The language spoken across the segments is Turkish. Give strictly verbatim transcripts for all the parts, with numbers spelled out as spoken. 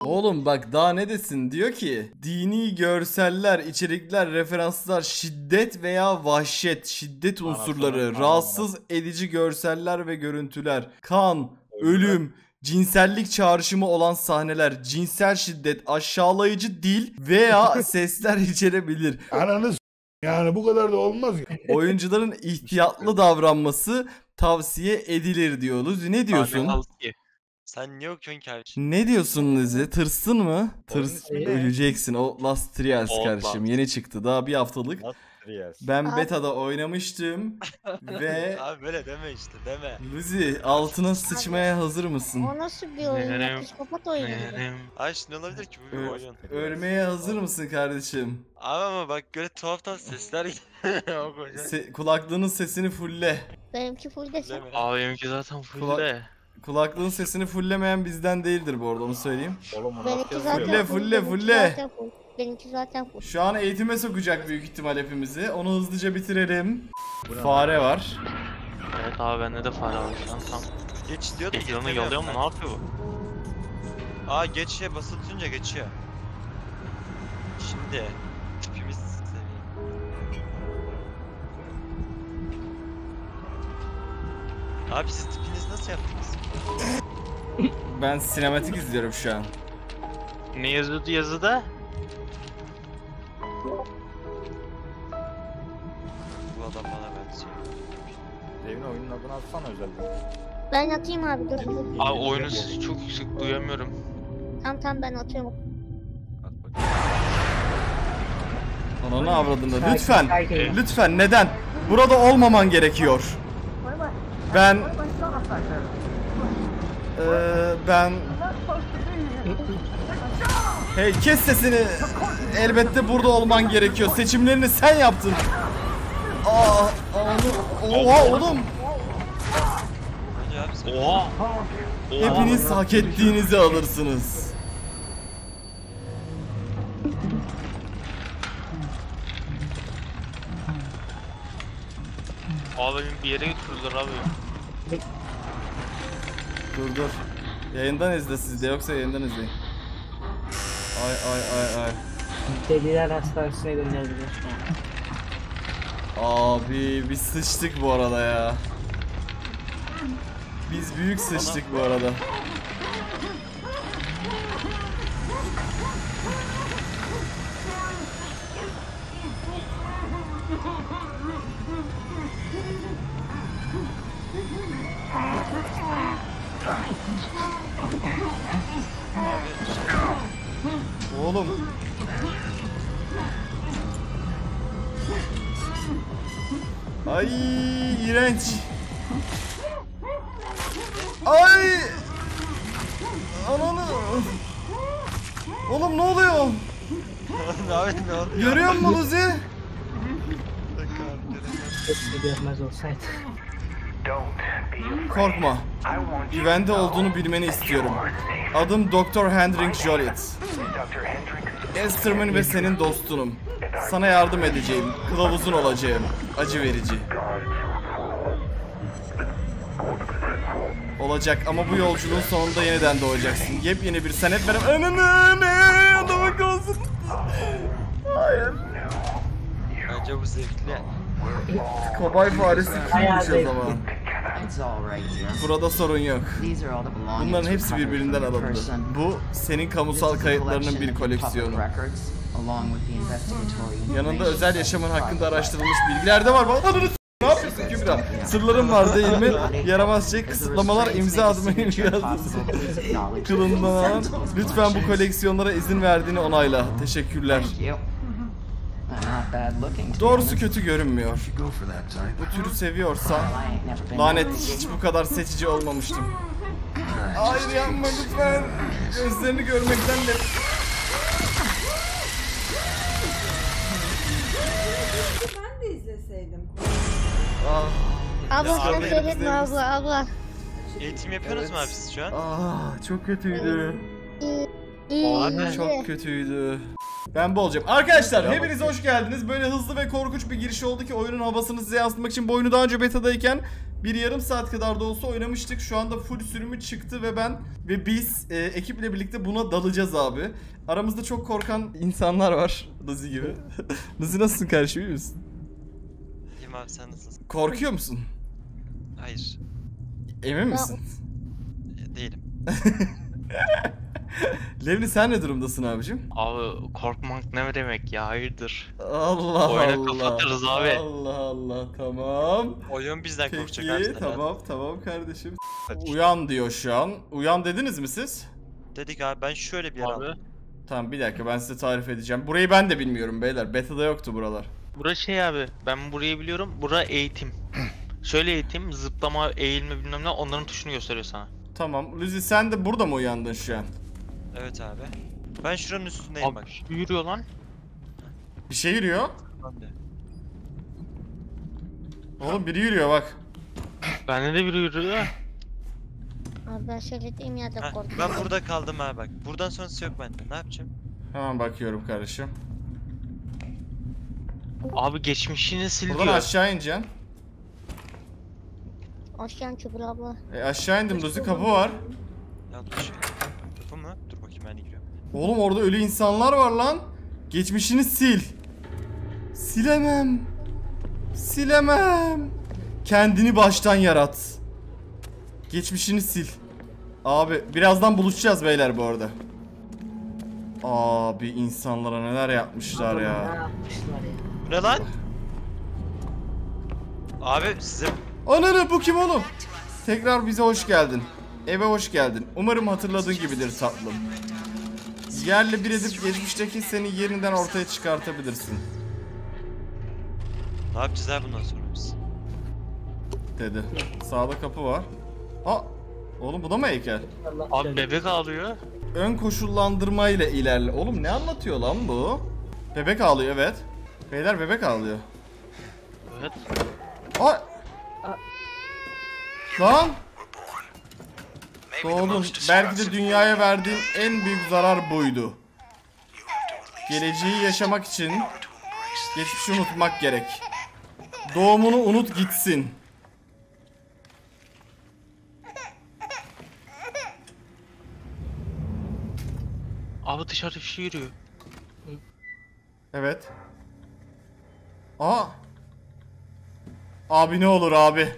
Oğlum bak daha ne desin, diyor ki dini görseller, içerikler, referanslar, şiddet veya vahşet, şiddet unsurları, rahatsız edici görseller ve görüntüler, kan, ölüm, cinsellik çağrışımı olan sahneler, cinsel şiddet, aşağılayıcı dil veya sesler içerebilir. Ananı s***, yani bu kadar da olmaz ya. Oyuncuların ihtiyatlı davranması tavsiye edilir diyor. Luzi ne diyorsun? Sen niye okuyorsun ki abi? Ne diyorsun Luzi? Tırsın mı? Tırs Oyun öleceksin. O Last Trials kardeşim. Yeni çıktı. Daha bir haftalık. Ben Abi. beta'da oynamıştım ve Abi böyle deme işte deme. Luzi altına sıçmaya hazır mısın? O nasıl bir oyun ya? Psikopat oyunu. Ay şimdi ne olabilir ki bu bir Ö- oyun. Ölmeye hazır mısın kardeşim? Abi ama bak böyle tuhaftan sesler geliyor. Se- kulaklığının sesini fulle. Benimki full desem. Abi benimki zaten full Kula- de. Kulaklığın sesini fullemeyen bizden değildir bu arada, onu söyleyeyim. Oğlum bu Benimki nasıl zaten Fulle, full. fulle, benimki fulle. zaten full. Benimki zaten full. Şu an eğitime sokacak büyük ihtimal hepimizi. Onu hızlıca bitirelim. Fare var. Evet abi bende de fare var şu an tam. Geç diyor da Ekranı geçemiyorum yalıyor mu? ben. Ne yapıyor bu? Aa geçiyor, basılı tutunca geçiyor. Şimdi tipimiz seveyim. Abi siz tipiniz nasıl yaptınız? Ben sinematik izliyorum şu an. Ne yazıyordu yazıda? Bu adam bana benziyor. Evin oyunun adını atsana özellikle. Ben atayım abi dur. dur. Abi oyunun sesi çok yüksek duyamıyorum. Tamam tamam ben atıyorum. At bakayım. Ananı avradını. Lütfen. Lütfen neden? Burada olmaman gerekiyor. Ben... Eee ben... Hey kes sesini. Elbette burada olman gerekiyor. Seçimlerini sen yaptın. Aa, onu... Oha oğlum. Bence abi sen... Oha! Hepiniz hak ettiğinizi alırsınız. Abi beni bir yere götürdüler abi. Dur dur. Yayından izle siz de, yoksa yayından izleyin. Ay ay ay ay. Deliler hastanesine gönderdiler. Abi biz sıçtık bu arada ya. Biz büyük sıçtık bu arada. Oğlum. Ay iğrenç. Ay. Ananı. Oğlum ne oluyor? Ne abi ne oldu? Görüyor musun Luzi? Keşke görmez olsaydı. Korkma. Güvende olduğunu bilmeni istiyorum. Adım doktor Hendrik Joliet. Esterman ve senin dostunum. Sana yardım edeceğim. Kılavuzun olacağım. Acı verici. Olacak ama bu yolculuğun sonunda yeniden doğacaksın. Yepyeni bir sen hep beraber... Ananı ne? Adamın kalsın. Hayır. Bence bu zevkli. Kobay faresi kimmiş o zaman? Burada sorun yok. Bunların hepsi birbirinden alındı. Bu senin kamusal kayıtlarının bir koleksiyonu. Yanında özel yaşamın hakkında araştırılmış bilgiler de var. Ananı s***, ne yapıyorsun Kübra? Sırların var değil mi? Yaramaz şey, kısıtlamalar, imza atmayı yazdırsın. Kılından alan. Lütfen bu koleksiyonlara izin verdiğini onayla. Teşekkürler. Doğrusu kötü görünmüyor. Bu türü seviyorsan, lanet, hiç bu kadar seçici olmamıştım. Hayır yapma lütfen. Gözlerini görmekten de... Ben de izleseydim. Ah, Abla Ya çok abi, seyretme abla abla. Eğitim yapıyorsunuz mu abi siz şu an? ah, çok kötüydü. İyi, iyi, Abi, iyi. Çok kötüydü. Ben bu olacağım. Arkadaşlar hepiniz hoş geldiniz. Böyle hızlı ve korkunç bir giriş oldu ki oyunun havasını size yansıtmak için bu oyunu daha önce betadayken bir yarım saat kadar da olsa oynamıştık. Şu anda full sürümü çıktı ve ben ve biz e, ekiple birlikte buna dalacağız abi. Aramızda çok korkan insanlar var. Nazi gibi. Nazi nasılsın kardeşim, iyi misin? İyiyim abi, sen nasılsın? Korkuyor musun? Hayır. Emin misin? e, Değilim. Levni sen ne durumdasın abicim? Abi korkmak ne demek ya, hayırdır? Allah Oyuna Allah. kapatırız abi. Allah Allah, tamam. Oyun bizden korkacak abi. Peki sen tamam tamam kardeşim. Uyan diyor şu an. Uyan dediniz mi siz? rahat. Dedik abi, ben şöyle bir yer Abi. aldım. Tamam bir dakika, ben size tarif edeceğim. Burayı ben de bilmiyorum beyler. Beta'da yoktu buralar. Bura şey abi, ben burayı biliyorum. Bura eğitim. Şöyle eğitim, zıplama, eğilme bilmem ne, onların tuşunu gösteriyor sana. Tamam. Luzi sen de burada mı uyandın şu an? Evet abi. Ben şuranın üstündeyim Abi bak. yürüyor lan. Bir şey yürüyor. Ben de. Oğlum biri yürüyor bak. Bende de biri yürüyor. Abi ben söylediğim yerde Heh, korktum. ben burada kaldım abi bak. Buradan sonrası yok bende. Ne yapacağım? Hemen bakıyorum kardeşim. Abi geçmişini sil Buradan diyor. aşağı ineceksin. Aşağı Kübra abla. E aşağı indim Luzi, kapı var. Ya dur şey. Kapı mı? Dur bakayım, ben de giriyorum. Oğlum orada ölü insanlar var lan. Geçmişini sil. Silemem. Silemem. Kendini baştan yarat. Geçmişini sil. Abi birazdan buluşacağız beyler bu arada. Abi insanlara neler yapmışlar Ne ya. yapmışlar ya? Bu ne lan? Abi size... Ananı, bu kim oğlum? Tekrar bize hoş geldin. Eve hoş geldin. Umarım hatırladığın gibidir tatlım. Yerle bir edip geçmişteki seni yeniden ortaya çıkartabilirsin. Ne yapacağız abi bundan sonra biz? Dedi. Sağda kapı var. Aa, oğlum bu da mı heykel? Allah Abi söyle. bebek ağlıyor. Ön koşullandırma ile ilerle. Oğlum ne anlatıyor lan bu? Bebek ağlıyor, evet. Beyler bebek ağlıyor. Evet. Aa! Lan! Doğdun. Belki de dünyaya verdiğin en büyük zarar buydu. Geleceği yaşamak için geçmişi unutmak gerek. Doğumunu unut gitsin. Abi dışarıda bir şey yürüyor. Evet. Aa! Abi ne olur abi.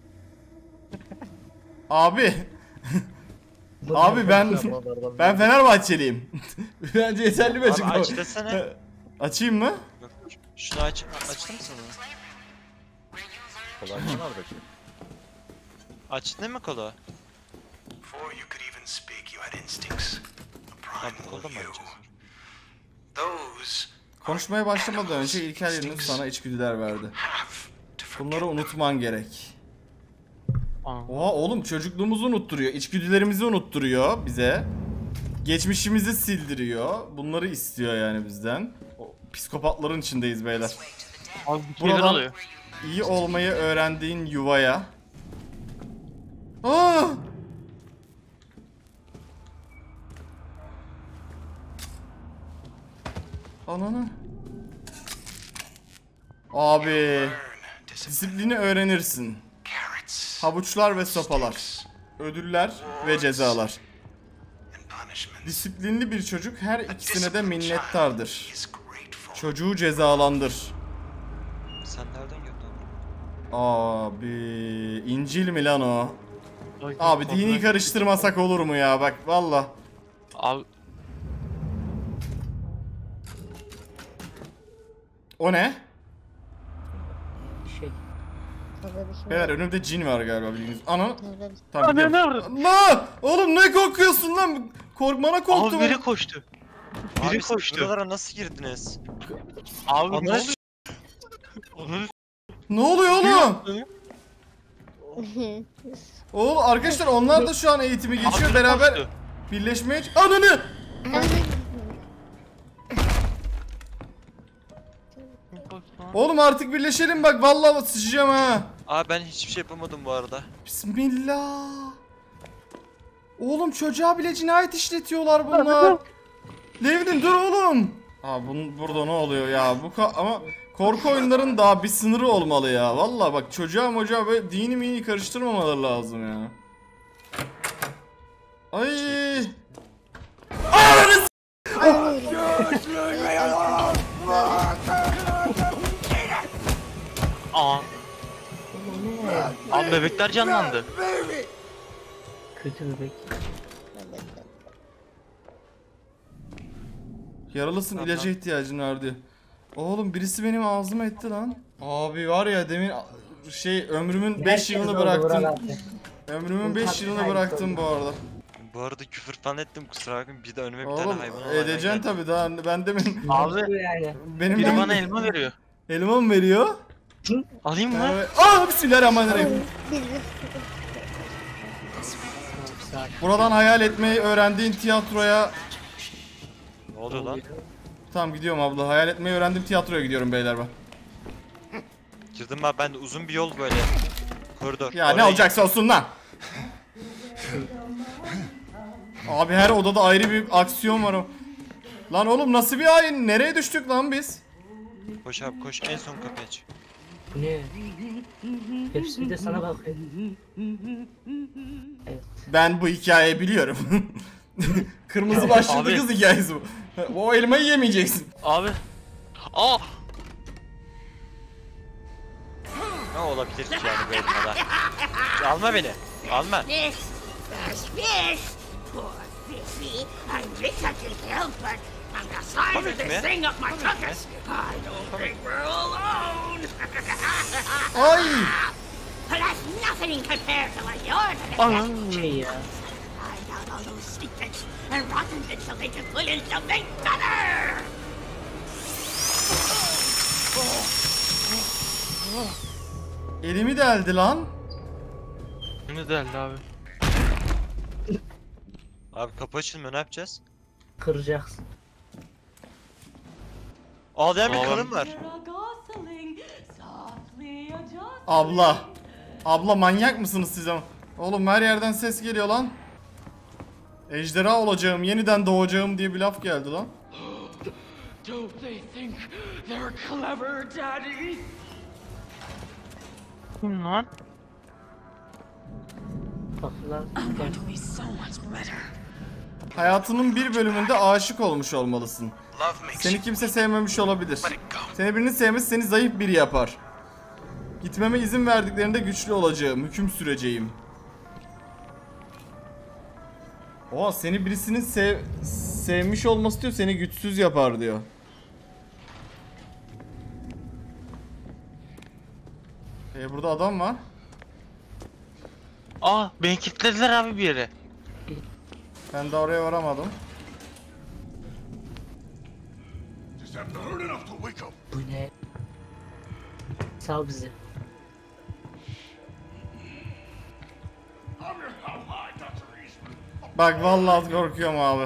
Abi. Abi ben ben Fenerbahçeliyim. Bence yeterli bir Abi açıklama. aç desene. Açayım mı? Yok, şunu aç. Açtın mı sen onu? Kolay mı oradaki? Açtın değil mi kolu? Before you could even speak, you had instincts. A Abi primal kolda mı you. açacağız? Those Konuşmaya başlamadan önce İlker Yunus sana içgüdüler verdi. have to forget. Bunları unutman gerek. Aa. Oha oğlum, çocukluğumuzu unutturuyor, içgüdülerimizi unutturuyor bize. Geçmişimizi sildiriyor. Bunları istiyor yani bizden. O psikopatların içindeyiz beyler. Abi bir şeyler Buradan oluyor. iyi olmayı öğrendiğin yuvaya. Aa! Ananı. Abi, Learn discipline. disiplini öğrenirsin. Carrots Havuçlar ve sopalar. Ödüller ve cezalar. and punishments. Disiplinli bir çocuk her A ikisine de disciplined child minnettardır. is grateful. Çocuğu cezalandır. Sen nereden gördün? Abi, İncil mi lan o? Ay, Abi korkma. dini karıştırmasak olur mu ya, bak valla. Abi O ne? Şey. Orada bir şey Beyler var. önümde cin var galiba, bildiğiniz. Ana. Orada bir Tamam Abi, gidiyorum. ne Lan! Oğlum ne korkuyorsun lan? Korkmana korktum. abi biri koştu. Biri Abi siz koştu. buralara nasıl girdiniz? Abi Abi ne nasıl- oluyor? Onun Ne oluyor oğlum? Oğlum arkadaşlar, onlar da şu an eğitimi Abi geçiyor, biri beraber koştu. birleşmeye... Ananı! Oğlum artık birleşelim bak, vallahi sıçacağım ha. Abi ben hiçbir şey yapamadım bu arada. Bismillah. Oğlum çocuğa bile cinayet işletiyorlar bunlar. Levnin dur oğlum. Aa bunun burada ne oluyor ya? Bu ka- ama korku oyunların daha bir sınırı olmalı ya. Vallahi bak çocuğa mocuğa böyle dini mini karıştırmamaları lazım ya. Ay. Ananı s- Aa. Abi bebekler canlandı. Kötü bebek. Yaralısın, ilaca ihtiyacın var diyor. Oğlum birisi benim ağzıma etti lan. Abi var ya demin şey ömrümün beş yılını bıraktım. Ömrümün beş yılını bıraktım bu arada. Bu arada küfür falan ettim, kusura bakmayın. Bir de önüme bir tane Oğlum hayvan edeceksin tabi daha ben demin Abi Yani. benim biri ben- bana elma veriyor. elma mı veriyor? Alayım mı? Evet. Aa bismillahirrahmanirrahim. Buradan hayal etmeyi öğrendiğin tiyatroya Ne oluyor lan? tamam gidiyorum abla. Hayal etmeyi öğrendim tiyatroya gidiyorum beyler ben. Girdim ben, ben de uzun bir yol böyle. Koridor. Ya ne Oraya olacaksa olsun lan. Abi her odada ayrı bir aksiyon var o. Lan oğlum nasıl bir hain? Nereye düştük lan biz? git. Koş abi koş, en son kapıyı aç. Ne? Hepsi bir de sana bakıyor. Evet. Ben bu hikayeyi biliyorum. Kırmızı başlıklı Abi. kız hikayesi bu. O elmayı yemeyeceksin. Abi. Aa. Ne olabilir ki yani bu elmada? Alma beni. Alma. Fish, fish, fish. Poor fishy. I'm rich, I can help it. And the size Come of here, this man. thing up my tuchus, I don't think we're alone. Ay! But that's nothing compared to what you're gonna get. Şey ya. Find out all those secrets and rotten it so they can put in something better. Elimi deldi lan. Ne deldi abi? Abi kapı açılmıyor, ne yapacağız? Kıracaksın. Ağlayan bir Ağlam- kadın var. Abla. Abla manyak mısınız siz ama? Oğlum her yerden ses geliyor lan. Ejderha olacağım, yeniden doğacağım diye bir laf geldi lan. Don't they think they're clever, Daddy? Kim lan? Kapılar. I'm going to be so much better. Hayatının bir bölümünde aşık olmuş olmalısın. Love makes Seni you kimse sevmemiş olabilir. let it go. Seni birinin sevmesi seni zayıf biri yapar. Gitmeme izin verdiklerinde güçlü olacağım, hüküm süreceğim. Oha seni birisinin sev sevmiş olması diyor, seni güçsüz yapar diyor. E burada adam var. Aa beni kilitlediler abi bir yere. Ben de oraya varamadım. Just haven't heard enough to wake up. Bu ne? Sal bizi. I'm your ally, Doctor Eastman. Bak vallahi korkuyorum abi.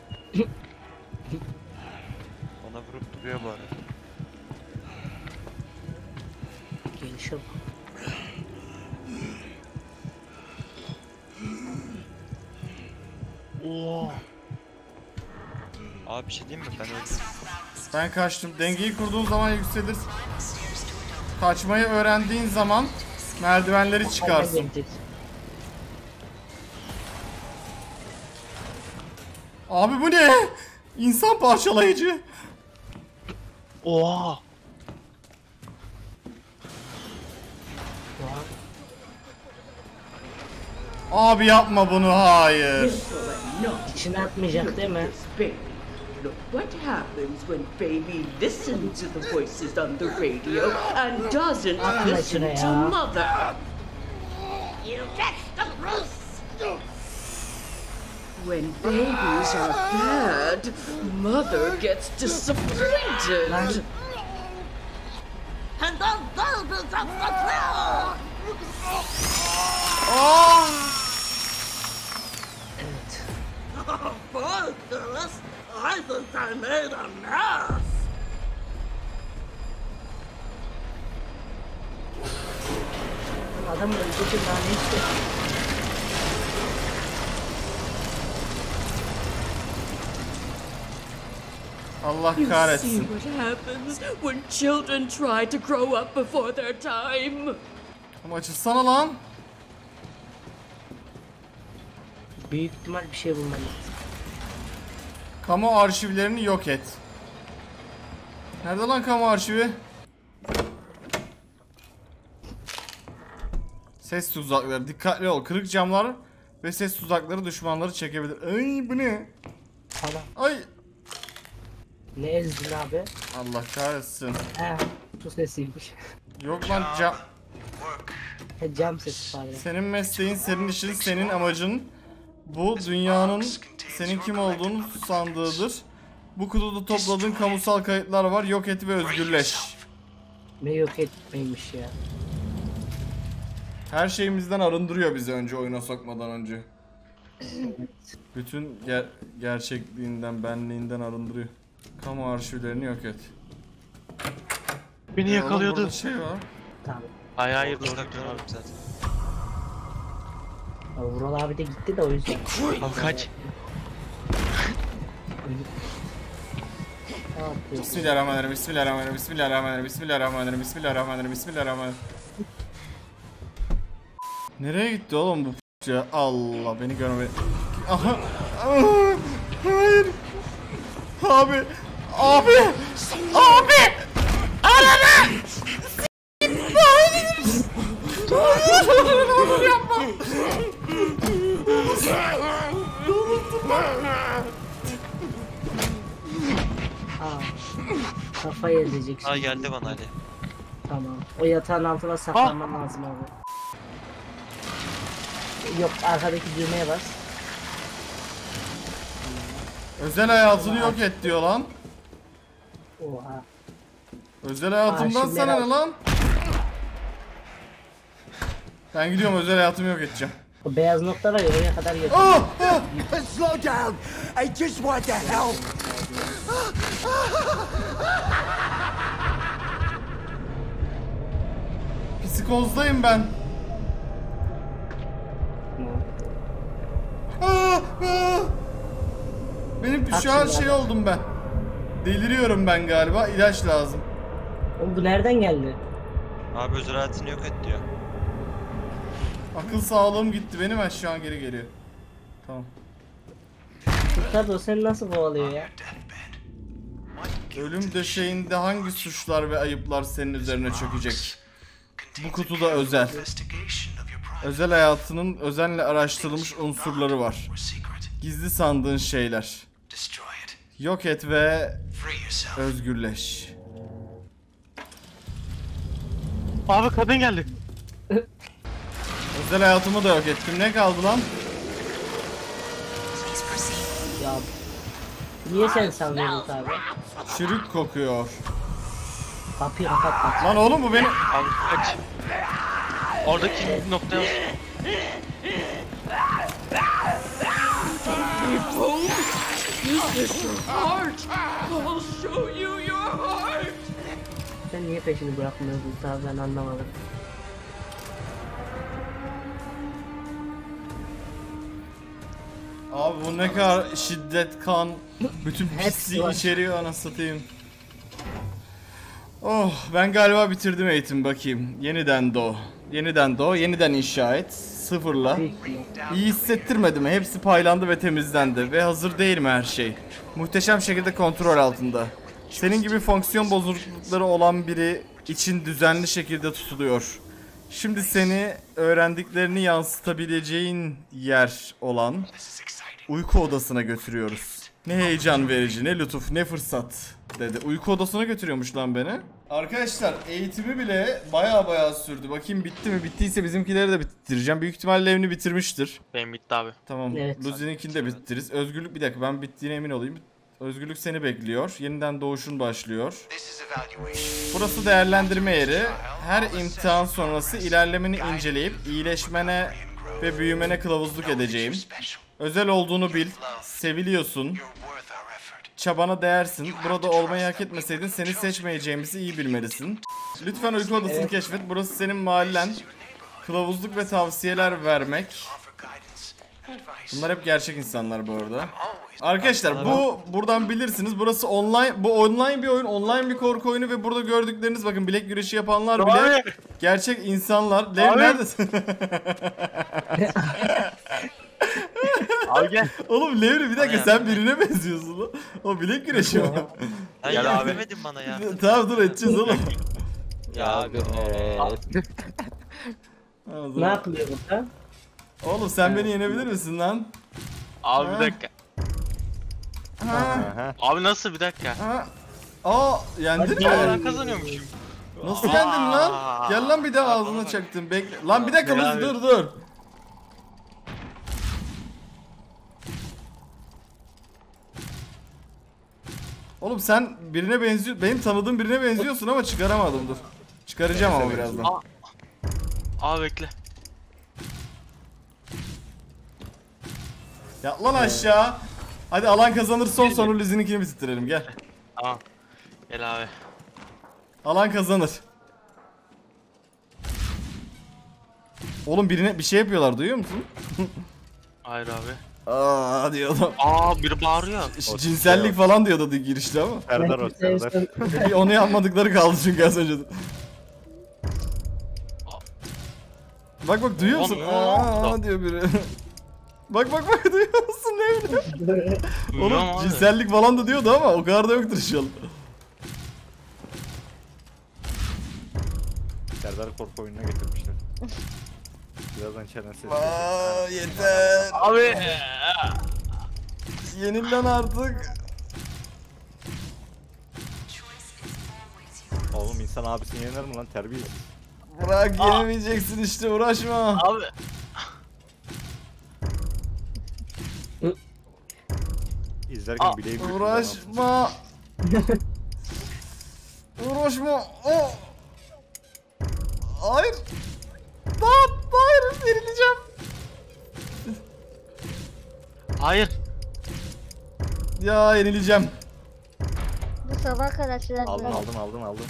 Bana vurup duruyor bu arada. Gelişe bak. Oo. Abi bir şey diyeyim mi? Ben öldüm. Ben kaçtım. Dengeyi kurduğun zaman yükselir. Kaçmayı öğrendiğin zaman merdivenleri çıkarsın. Gelecek. Abi bu ne? İnsan parçalayıcı. Oha. Abi yapma bunu, hayır. İçine atmayacak değil mi? Look what happens when baby listens to the voices on the radio and doesn't Atma listen içine to ya. mother. You get the Bruce. When babies are bad, mother gets disappointed. And the baby gets the pill. Evet. Oh, boy, Phyllis. I think I made a mess. Adam öldürdü daha ne işte. Allah You see kahretsin. what happens when children try to grow up before their time. Ama açılsana lan. Büyük ihtimal bir şey bulmalıyız. Kamu arşivlerini yok et. Nerede lan kamu arşivi? Ses tuzakları. Dikkatli ol. Kırık camlar ve ses tuzakları düşmanları çekebilir. Ay bu ne? Falan. Ay. Ne ezdin abi? Allah kahretsin. He, su sesiymiş. Yok lan cam. He, cam sesi pardon. Senin mesleğin, senin işin, senin amacın bu dünyanın senin kim olduğunu sandığıdır. Bu kutuda topladığın kamusal kayıtlar var. Yok et ve özgürleş. Ne yok etmeymiş ya. Her şeyimizden arındırıyor bizi önce oyuna sokmadan önce. Bütün ger gerçekliğinden, benliğinden arındırıyor. Kamu arşivlerini yok et. Beni Oğlum yakalıyordu. burada şey var. Tamam. Hayır hayır Orada doğru. duralım zaten. Abi Vural abi de gitti de o yüzden. Al kaç. Tamam. diyor. Bismillahirrahmanirrahim. Bismillahirrahmanirrahim. Bismillahirrahmanirrahim. Bismillahirrahmanirrahim. Bismillahirrahmanirrahim. Bismillahirrahmanirrahim. Nereye gitti oğlum bu p- ya? Allah beni görme. Aha. Aa, hayır. Abi. Abi. Abi. Ananı. Hayır. Hayır. Yapma. Aa, kafayı ezeceksin. Aa geldi bana Ali. Tamam. O yatağın altına saklanman lazım abi. Yok, arkadaki düğmeye bas. Özel hayatını yok et diyor lan. Oha. Özel hayatımdan şimdi sana ne biraz- lan? Ben gidiyorum, özel hayatımı yok edeceğim. O beyaz nokta var ya, oraya kadar götür. Ah! Ah! Slow down. I just want to help. Psikozdayım ben. Ah! Ah! Benim şu an şey oldum ben. Deliriyorum ben galiba. İlaç lazım. Oğlum bu nereden geldi? Abi özel hayatını yok et diyor. Akıl sağlığım gitti benim, ben şu an geri geliyor. Tamam. Kurtar o seni nasıl kovalıyor ya? Ölüm döşeğinde hangi suçlar ve ayıplar senin üzerine çökecek? Bu kutuda özel. Özel hayatının özenle araştırılmış unsurları var. Gizli sandığın şeyler. Yok et ve özgürleş. Abi kadın geldi. Özel hayatımı da yok ettim. Ne kaldı lan? Ya niye sen sallıyorsun abi? Çürük kokuyor. Kapıyı kapat bak. Lan oğlum bu beni... Abi kaç. Oradaki noktaya Is this your heart? I'll show you your heart. Sen niye peşini bırakmıyorsun abi, ben anlamadım. Abi bu ne kadar şiddet, kan, bütün pisliği var. içeriyor, anasını satayım. Oh, ben galiba bitirdim eğitim, bakayım. Yeniden doğ. Yeniden doğ, yeniden inşa et. Sıfırla. İyi hissettirmedi mi? Hepsi paylandı ve temizlendi. Ve hazır değil mi her şey? Muhteşem şekilde kontrol altında. Senin gibi fonksiyon bozuklukları olan biri için düzenli şekilde tutuluyor. Şimdi seni öğrendiklerini yansıtabileceğin yer olan uyku odasına götürüyoruz. Ne heyecan verici, ne lütuf, ne fırsat dedi. Uyku odasına götürüyormuş lan beni. Arkadaşlar eğitimi bile baya baya sürdü. Bakayım bitti mi? Bittiyse bizimkileri de bitireceğim. Büyük ihtimalle evini bitirmiştir. benim bitti abi. Tamam. Evet. Luzi'ninkini de bitiririz. Özgürlük, bir dakika, ben bittiğine emin olayım. Özgürlük seni bekliyor. Yeniden doğuşun başlıyor. Burası değerlendirme yeri. Her imtihan sonrası ilerlemeni inceleyip iyileşmene ve büyümene kılavuzluk edeceğim. Özel olduğunu bil. Seviliyorsun. Çabana değersin. Burada olmayı hak etmeseydin seni seçmeyeceğimizi iyi bilmelisin. Lütfen uyku odasını Evet. keşfet. Burası senin mahallen. Kılavuzluk ve tavsiyeler vermek. Bunlar hep gerçek insanlar bu arada. Arkadaşlar bu buradan bilirsiniz. Burası online, bu online bir oyun, online bir korku oyunu ve burada gördükleriniz bakın bilek güreşi yapanlar bile Abi. gerçek insanlar. Lev Abi. neredesin? Abi gel. Oğlum Levri bir dakika Bana sen yardım et. birine benziyorsun lan. O bilek güreşi mi? Sen Gel yardım abi. etmedin bana ya. Tamam dur edeceğiz oğlum. Ya abi. eee, Ha, o Ne zaman- yapılıyor burada? Oğlum sen beni yenebilir misin lan? Abi Ha. bir dakika. Ha, Aha. Abi nasıl bir dakika? ha. Aa yendin Ya mi? ben kazanıyormuşum. Nasıl yendin lan? Aa. Gel lan bir daha Aa, ağzına bana bak. çaktım. Bekle. Lan bir dakika Gel dur abi. dur dur. Oğlum sen birine benziyor, benim tanıdığım birine benziyorsun ama çıkaramadım dur. Çıkaracağım ama birazdan. Aa. Abi bekle. Yat lan aşağı. Hadi alan kazanır son sonra Lizzie'ninkini bitirelim gel. Tamam. Gel abi. Alan kazanır. Oğlum birine bir şey yapıyorlar duyuyor musun? Hayır abi. Aa diyor adam. Aa biri bağırıyor. Ş- Cinsellik falan diyordu girişte ama. Serdar o Serdar. Bir onu yapmadıkları kaldı çünkü az önce de. Bak bak duyuyor musun? Oğlum, Aa diyor biri. Bak bak bak duyuyor musun ne bileyim. Bilmiyorum Oğlum abi. cinsellik falan da diyordu ama o kadar da yoktur inşallah. Serdar korku oyununa getirmişler. Birazdan çenen sesi. Aa yeter. Abi. Yenil lan artık. Oğlum insan abisini yener mi lan terbiyesiz. Bırak yenemeyeceksin işte uğraşma. Abi. İzlerken Aa, bileğim büküldü. Uğraşma. Uğraşma. Oh. Hayır. Lan hayır yenileceğim. Hayır. Ya yenileceğim. Bu sabah kadar sürer. Aldım aldım aldım aldım.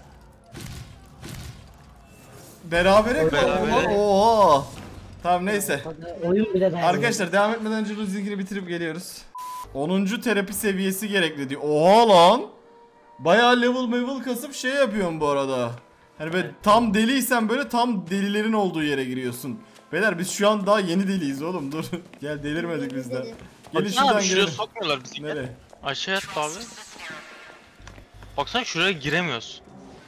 Berabere mi? Berabere. Oha. Tamam neyse. Oyun bile dayanıyor. Arkadaşlar devam etmeden önce Luzi'ninkini bitirip geliyoruz. onuncu terapi seviyesi gerekli diyor. Oha lan. Bayağı level level kasıp şey yapıyorum bu arada. Hani böyle tam deliysen böyle tam delilerin olduğu yere giriyorsun. Beyler biz şu an daha yeni deliyiz oğlum dur. Gel delirmedik biz de. Gelin Baksana şuradan abi şuraya girelim. sokmuyorlar bizi. Gel. Nereye? Aşağı at abi. Baksana şuraya giremiyoruz.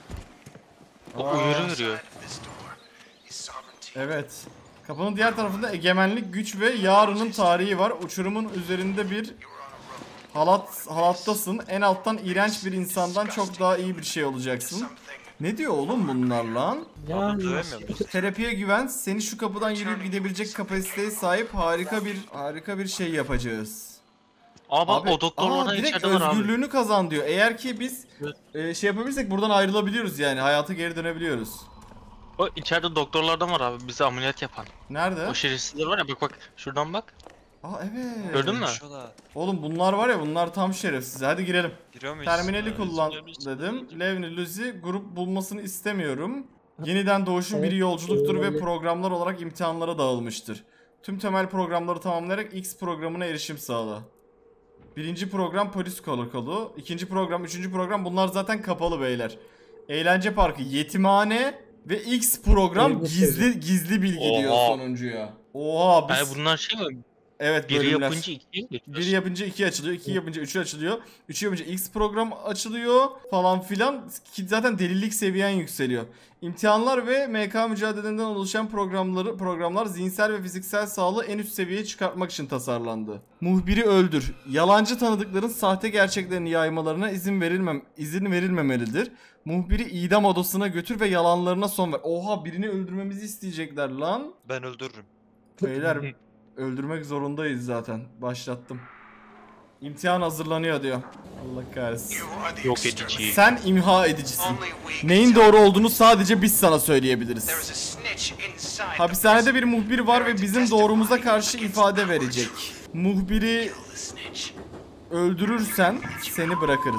O Aa. uyarı veriyor. This door is sovereignty. Evet. Kapının diğer tarafında egemenlik, güç ve yarının tarihi var. Uçurumun üzerinde bir halat halattasın. En alttan iğrenç bir insandan çok daha iyi bir şey olacaksın. Ne diyor oğlum bunlar lan? Ya, Abi dövemiyor musun? Terapiye güven. Seni şu kapıdan yürüyüp gidebilecek kapasiteye sahip harika bir harika bir şey yapacağız. Aa bak Abi, o doktorlardan aa, direkt içeride var abi. özgürlüğünü kazan diyor. Eğer ki biz Evet. e, şey yapabilirsek buradan ayrılabiliyoruz yani. Hayata geri dönebiliyoruz. O içeride doktorlardan var abi bizi ameliyat yapan. Nerede? O şerefsizler var ya bak bak şuradan bak. Aa evet. Gördün mü? Oğlum bunlar var ya bunlar tam şerefsiz. Hadi girelim. Giriyor muyuz? Terminali kullan dedim. Levni Luzi grup bulmasını istemiyorum. Yeniden doğuşun bir yolculuktur ve programlar olarak imtihanlara dağılmıştır. Tüm temel programları tamamlayarak X programına erişim sağla. Birinci program polis kolu. İkinci program, üçüncü program bunlar zaten kapalı beyler. Eğlence parkı, yetimhane ve X program gizli gizli bilgi diyor Oha. sonuncuya. Oha biz... Yani bunlar şey mi? Evet Biri bölümler. yapınca ikiye mi Bir geçiyorsun? yapınca iki açılıyor, iki yapınca üçü açılıyor, üçü yapınca X program açılıyor falan filan ki zaten delilik seviyen yükseliyor. İmtihanlar ve M K mücadelelerinden oluşan programları programlar zihinsel ve fiziksel sağlığı en üst seviyeye çıkartmak için tasarlandı. Muhbiri öldür. Yalancı tanıdıkların sahte gerçeklerini yaymalarına izin verilmem izin verilmemelidir. Muhbiri idam odasına götür ve yalanlarına son ver. Oha birini öldürmemizi isteyecekler lan. Ben öldürürüm. Beyler öldürmek zorundayız zaten. Başlattım. İmtihan hazırlanıyor diyor. Allah kahretsin. You are the Yok exterminator. edici. Sen imha edicisin. Only we can Neyin tell. doğru olduğunu sadece biz sana There is söyleyebiliriz. a snitch inside the Hapishanede bir muhbir var ve bizim doğrumuza karşı ifade verecek. Muhbiri prison. The snitch. öldürürsen seni bırakırız.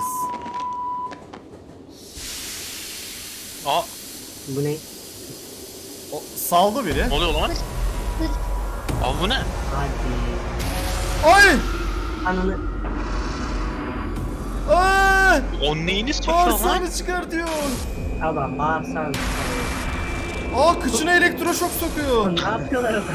Aa Bu ne? O, saldı biri. ne oluyor lan? Abi Abi bu ne? Hadi. Ay! Ananı. Ay! O neyini sokuyor lan? Bağırsağını çıkartıyor. Tamam bağırsan. Aa kıçına elektroşok sokuyor. Ne yapıyorlar adam?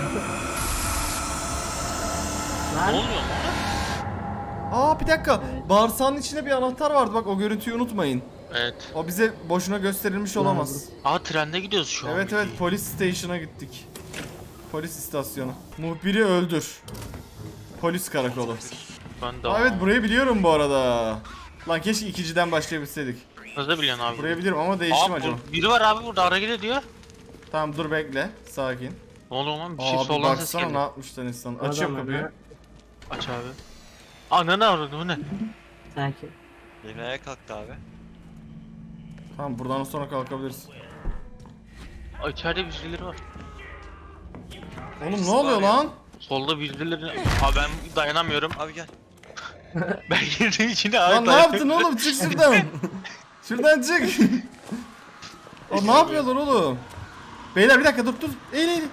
Ne Lan. oluyor lan? Aa bir dakika. Bağırsağın içinde bir anahtar vardı bak o görüntüyü unutmayın. Evet. O bize boşuna gösterilmiş olamaz. Aa trende gidiyoruz şu an. Evet evet polis station'a gittik. Polis istasyonu. Muhbiri öldür. Polis karakolu. Ben de. Aa, evet burayı biliyorum bu arada. Lan keşke ikinciden başlayabilseydik. Nasıl biliyorsun abi? Burayı bilirim ama değiştim Aa, acaba. bu- biri var abi burada ara gidiyor diyor. Tamam dur bekle. Sakin. Ne oluyor lan? Bir şey Abi soldan ses baksana ne geliyor. yapmışlar insan. Açıyorum Adam kapıyı. var. Aç abi. Ananı avradı bu ne? Sakin. Yine ayağa kalktı abi. Tamam buradan sonra kalkabiliriz. Aa, içeride birileri var. Oğlum ne oluyor lan? Solda birileri. Aa ben dayanamıyorum. Abi gel. Ben girdim içine abi. Lan ne yaptın oğlum? Çık şuradan. Şuradan çık. O ne yapıyorlar oğlum? Beyler bir dakika dur dur. Eğil eğil.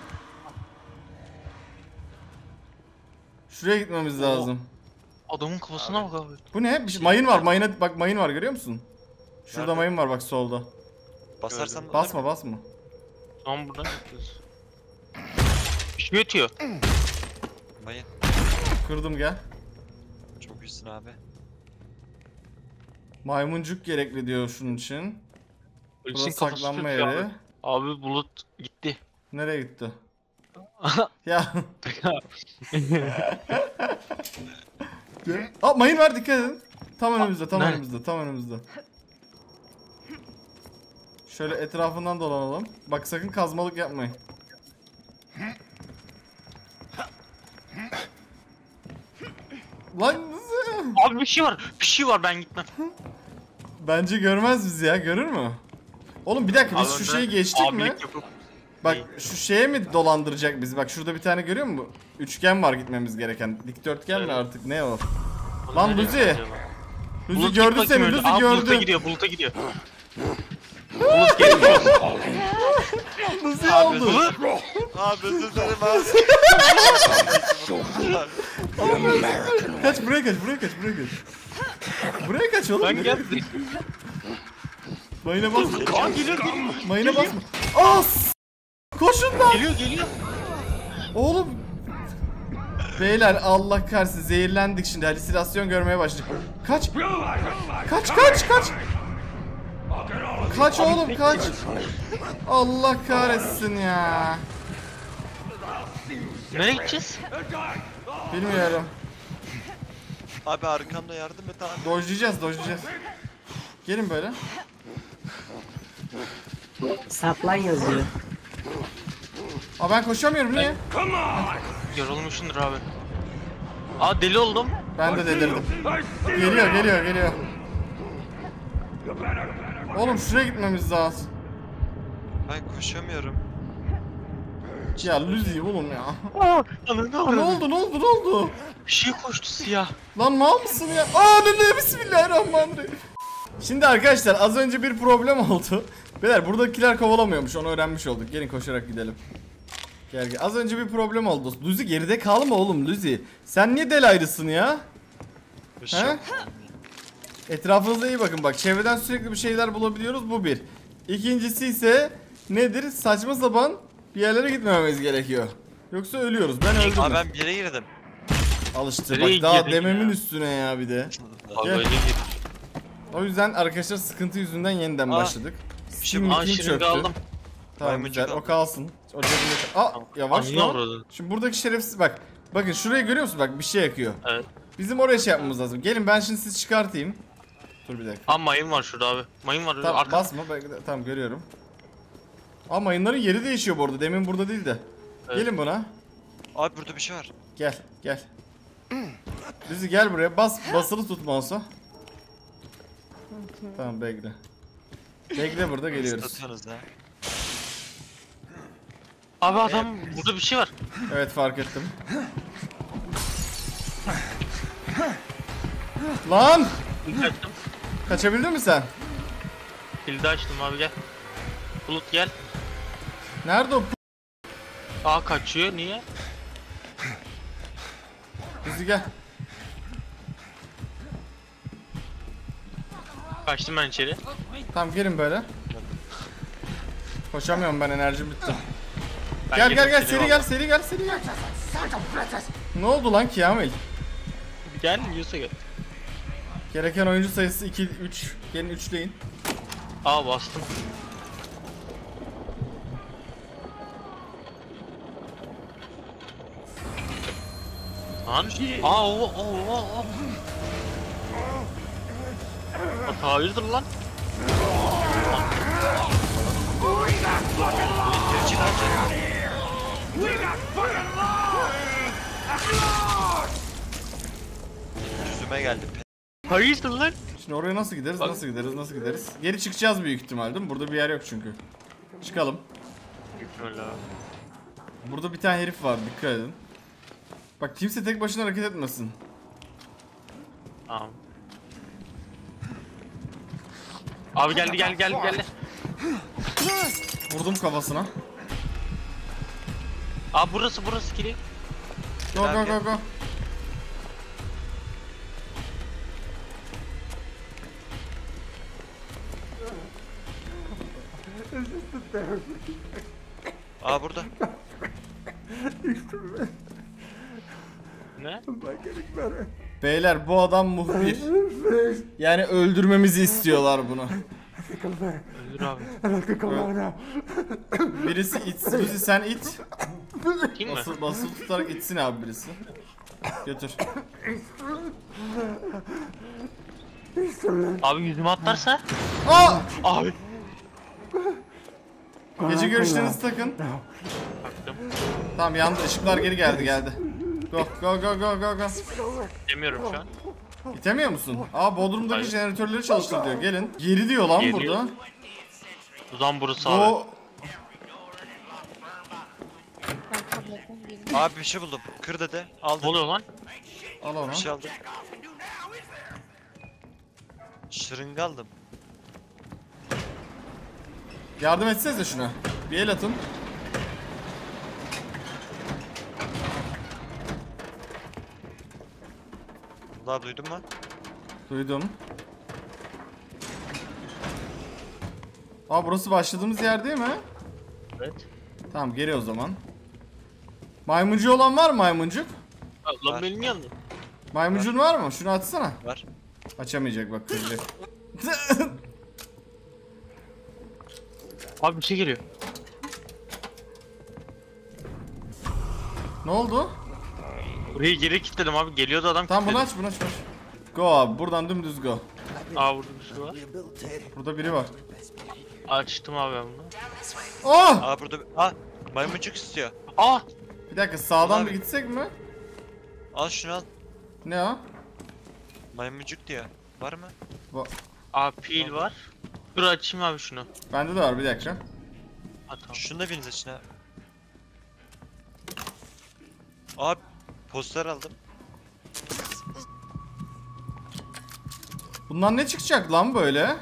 Şuraya gitmemiz lazım. Adamın kafasına bak abi. Bu ne? Bir şey, mayın var. Mayına bak mayın var görüyor musun? Şurada Nerede? mayın var bak solda. Basarsan Basma basma. Tamam buradan gidiyoruz. Bir şey ötüyor. Mayın. Kırdım gel. Çok iyisin abi. Maymuncuk gerekli diyor şunun için. Polisin Burası kafası saklanma tutuyor yeri. abi. Abi bulut gitti. Nereye gitti? Ya. Aa mayın var dikkat edin. Tam önümüzde, tam Nerede? önümüzde, tam önümüzde. Şöyle etrafından dolanalım. Bak sakın kazmalık yapmayın. Lan Abi bir şey var. Bir şey var ben gitmem. bence görmez bizi ya, görür mü? Oğlum bir dakika biz Abi şu ben şeyi geçtik mi? abilik yapıp- Bak şu şeye mi dolandıracak bizi? Bak şurada bir tane görüyor musun? Üçgen var gitmemiz gereken. Dikdörtgen mi Evet. artık ne o? Onu Lan nereye Luzi. acaba? Luzi Bulut gördü git seni, bakayım Luzi önce. Aa, Buluta gördü. gidiyor, buluta gidiyor. Bulut geliyor. Luzi Abi oldu. Bulut. Abi özür dilerim abi. Kaç buraya kaç, buraya kaç, buraya kaç. Buraya kaç oğlum. Ben geldim. Mayına basma. Aa geliyor geliyor. Mayına basma. As! Koşun lan. Geliyor geliyor. Oğlum. Beyler Allah kahretsin zehirlendik şimdi. Halüsinasyon görmeye başladık. Kaç. Kaç kaç kaç. Kaç oğlum kaç. Allah kahretsin ya. Nereye gideceğiz? Bilmiyorum. Abi arkamda yardım et abi. Dojlayacağız dojlayacağız. Gelin böyle. Saplan yazıyor. Aa ben koşamıyorum niye? Yorulmuşsundur abi. Aa deli oldum. Ben de delirdim. Geliyor geliyor geliyor. Oğlum şuraya gitmemiz lazım. Ben koşamıyorum. Ya Luzi oğlum ya. Ananı Ne avradım. oldu ne oldu ne oldu? Bir şey koştu siyah. Lan mal mısın ya? Aa ne ne bismillahirrahmanirrahim. Şimdi arkadaşlar az önce bir problem oldu. Beyler buradakiler kovalamıyormuş onu öğrenmiş olduk. Gelin koşarak gidelim. Gel gel. Az önce bir problem oldu. Luzi geride kalma oğlum Luzi. Sen niye del ayrısın ya? Bir şey He? yok. Etrafınıza iyi bakın bak. Çevreden sürekli bir şeyler bulabiliyoruz. Bu bir. İkincisi ise nedir? Saçma sapan bir yerlere gitmememiz gerekiyor. Yoksa ölüyoruz. Ben öldüm. Abi ben bir yere girdim. Al işte Nereye bak daha girdin dememin ya? üstüne ya bir de. Abi Gel. öyle gir. O yüzden arkadaşlar sıkıntı yüzünden yeniden Aa, başladık. bir şey Steam Aa meeting şırınga çöktü. aldım. Tamam Maymuncuk güzel o aldım. kalsın. O cebinde. Aa yavaş Ananı lan. avradım. Şimdi buradaki şerefsiz bak. Bakın şurayı görüyor musun? Bak bir şey yakıyor. Evet. Bizim oraya şey yapmamız lazım. Gelin ben şimdi sizi çıkartayım. Dur bir dakika. Aa mayın var şurada abi. Mayın var. Tamam Arka. basma. Bekle, tamam görüyorum. Aa mayınların yeri değişiyor bu arada. Demin burada değil de. Evet. Gelin buna. Abi burada bir şey var. Gel gel. Bizi gel buraya. Bas basılı tut mouse'a. Tamam bekle. Bekle burada geliyoruz. Satıyorsunuz ha. Abi adam burada bir şey var. Evet fark ettim. Lan! İlk açtım. Kaçabildin mi sen? Kilidi açtım abi gel. Bulut gel. Nerede o? p- Aa kaçıyor niye? Kuzi gel. Kaçtım ben içeri. Tamam gelin böyle. Koşamıyorum ben, enerjim bitti. Ben Gel gel girdim gel içeri seri vallahi. gel seri gel seri gel. Ne oldu lan Kamil? Gel yiyorsa gel. Gereken oyuncu sayısı iki üç. Gelin üçleyin. Aa bastım. Lan. Aa o o o o. Ata hayırdır lan? Yüzüme geldi. Hayırdır lan? Şimdi oraya nasıl gideriz? Nasıl gideriz? Nasıl gideriz? Geri çıkacağız büyük ihtimal değil mi? Burada bir yer yok çünkü. Çıkalım. Öyle abi. Burada bir tane herif var, dikkat edin. Bak kimse tek başına hareket etmesin. Tamam. Abi geldi geldi geldi geldi. Vurdum kafasına. Abi burası burası kili. Go go go go. Aa burada. Ne? Beyler bu adam muhbir. Yani öldürmemizi istiyorlar bunu. Öldür abi. Birisi itsin. Birisi sen it. Kim mi? Basılı, basılı tutarak itsin abi birisi. Götür. Abi yüzüme atlarsa? Aa! Abi. Gece görüşlerinizi takın. Baktım. Tamam yandı, ışıklar geri geldi geldi. Go go go go go go. Demiyorum şu an. İtemiyor musun? Aa Bodrum'daki Hayır. jeneratörleri çalıştır diyor. Gelin. Geri diyor lan Geliyor. burada. O zaman burası abi. Go. Ben tabletten girdim. Abi bir şey buldum. Kır dedi. Ne Aldım. oluyor lan? Al onu. Bir şey aldım. Şırınga aldım. Yardım etsenize şuna. Bir el atın. Daha duydun mu? Duydum. Aa burası başladığımız yer değil mi? Evet. Tamam geri o zaman. Maymuncu olan var mı maymuncuk? Lan Var. benim yanımda. Maymuncun var mı? Şunu atsana. Var. Açamayacak bak kırıcı. Abi bir şey geliyor. Ne oldu? Burayı geri kilitledim abi. Geliyordu adam Tamam bunu kilitledi. aç bunu aç. Bunu aç. Go abi buradan dümdüz go. Aa burada bir şey var. Burada biri var. Açtım abi ben bunu. Oh! Aa burada bir... Aa maymuncuk istiyor. Aa! Bir dakika sağdan Abi. bir gitsek mi? Al şunu al. Ne o? Maymuncuk diyor. Var mı? Aa pil var. Dur açayım abi şunu. Bende de var bir dakika. Ha tamam. Şunu da biriniz açın abi. Abi poster aldım. Bundan ne çıkacak lan böyle?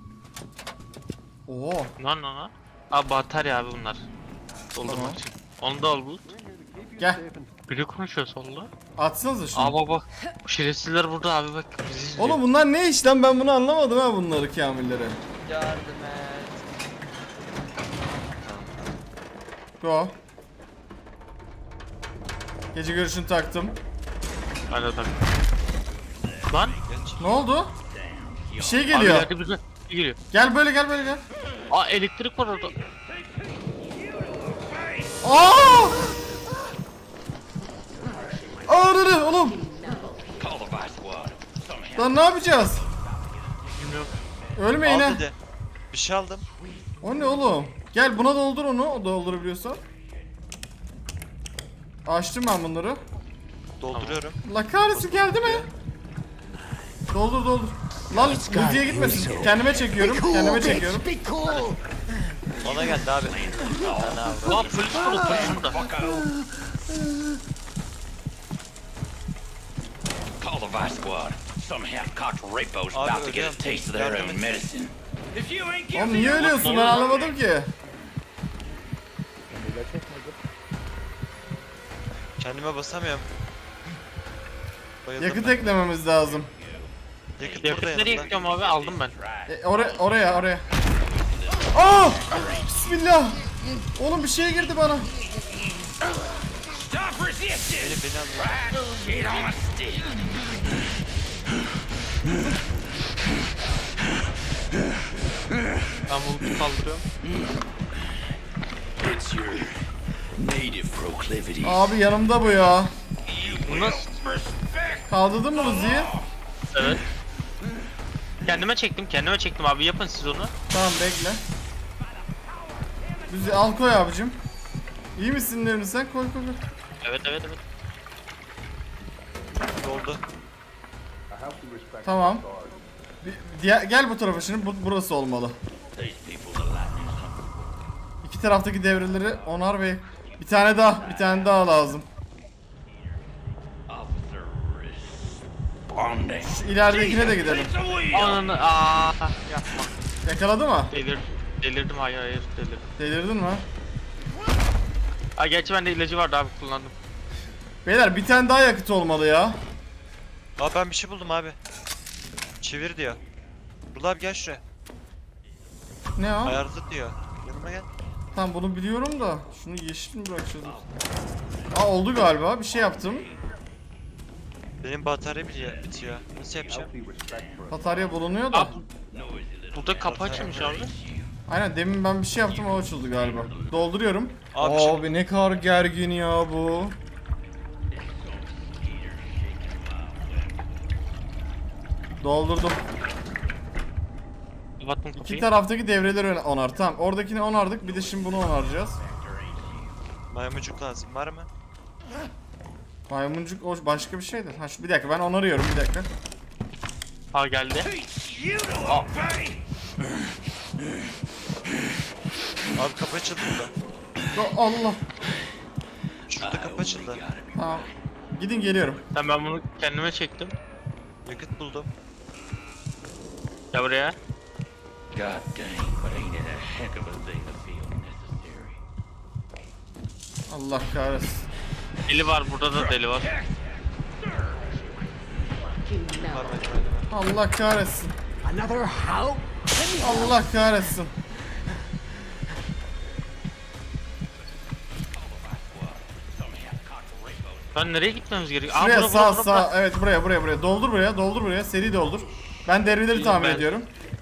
Oo. Lan lan lan. Aa batarya abi bunlar. Doldurmak Tamam. için. Onu da al bulut. Gel. Biri konuşuyor solda. Atsanıza şunu. Aa bak bak. Bu şerefsizler burada abi bak. Bizi izliyor. Oğlum bunlar ne iş lan, ben bunu anlamadım ha bunları kamilleri. Yardım et. Go. Gece görüşünü taktım. Hadi tak. Lan. Geç. Ne oldu? Bir şey Abi geliyor. geldi bize. Bir geliyor. Gel böyle gel böyle gel. Aa elektrik var orada. Aa! Aa dur, dur, oğlum. Lan ne yapacağız? Bilmiyorum. Ölmeyin Al ha. dedi. Bir şey aldım. O ne oğlum? Gel buna doldur onu. O doldurabiliyorsan. Açtım ben bunları. Dolduruyorum. La kahretsin geldi mi? Doldur doldur. Lan müziğe gitmesin. Kendime çekiyorum. Kendime çekiyorum. Ona geldi abi. Lan abi. Aa polis burada polis burada. Call the vice squad. Some half-cocked rapo's Abi about to get a ölüyorum. taste of their Yardım own et. medicine. If you ain't Oğlum niye ölüyorsun, ben anlamadım ki. Kendime basamıyorum. Bayıldım Yakıt ben. eklememiz lazım. Yakıt Yakıt burada nereye yanında. gidiyorum abi? Aldım ben. E, oraya oraya oraya. Aa! Bismillah. Oğlum bir şey girdi bana. Beni beni al. Ben bunu kaldırıyorum. It's your native proclivity. Abi yanımda bu ya. Bu nasıl? Kaldırdın mı Luzi'yi? Evet. Kendime çektim, kendime çektim abi. Yapın siz onu. Tamam bekle. Luzi al koy abicim. İyi misin Nevin sen? Koy koy koy. Evet, evet, evet. Doldu. Tamam. Bir, diğer, gel bu tarafa şimdi. Bu, burası olmalı. İki taraftaki devreleri onar ve bir tane daha, bir tane daha lazım. Şu ileridekine de gidelim. Ananı aaa yapma. Yakaladı mı? Delir, delirdim hayır hayır delirdim. Delirdin mi? Ha gerçi bende ilacı vardı abi kullandım. Beyler bir tane daha yakıt olmalı ya. Aa ben bir şey buldum abi. Çevir diyor. Dur abi gel şuraya. Ne o? Ayarlı diyor. Yanıma gel. Tamam bunu biliyorum da şunu yeşil mi bırakacağız? Aa oldu galiba. Bir şey yaptım. Benim batarya bitiyor. bitiyor. Nasıl yapacağım? Batarya bulunuyor da. Abi, burada kapı açılmış abi. Aynen demin ben bir şey yaptım o açıldı galiba. Dolduruyorum. Abi, Abi, şey- ne kadar gergin ya bu. Doldurdum. Kapattım İki kapıyı. taraftaki devreleri onar. Tamam oradakini onardık. Bir de şimdi bunu onaracağız. Maymuncuk lazım var mı? Maymuncuk o başka bir şeydir. Ha şu bir dakika ben onarıyorum bir dakika. Ha geldi. Abi kapı açıldı burada. Ya Allah. Şurada kapı açıldı. Tamam. Gidin geliyorum. Ben, ben bunu kendime çektim. Yakıt buldum. Ya buraya. God dang, but ain't it a heck of a thing to feel necessary? Allah kahretsin. Deli var burada da deli var. Var mı? Allah kahretsin. Allah kahretsin. Ben nereye gitmemiz gerekiyor? Aa, Şuraya bura, sağ bura, bura, sağ bura. evet buraya buraya buraya doldur buraya doldur buraya seri doldur. Ben devreleri İyi, tamir ben- ediyorum.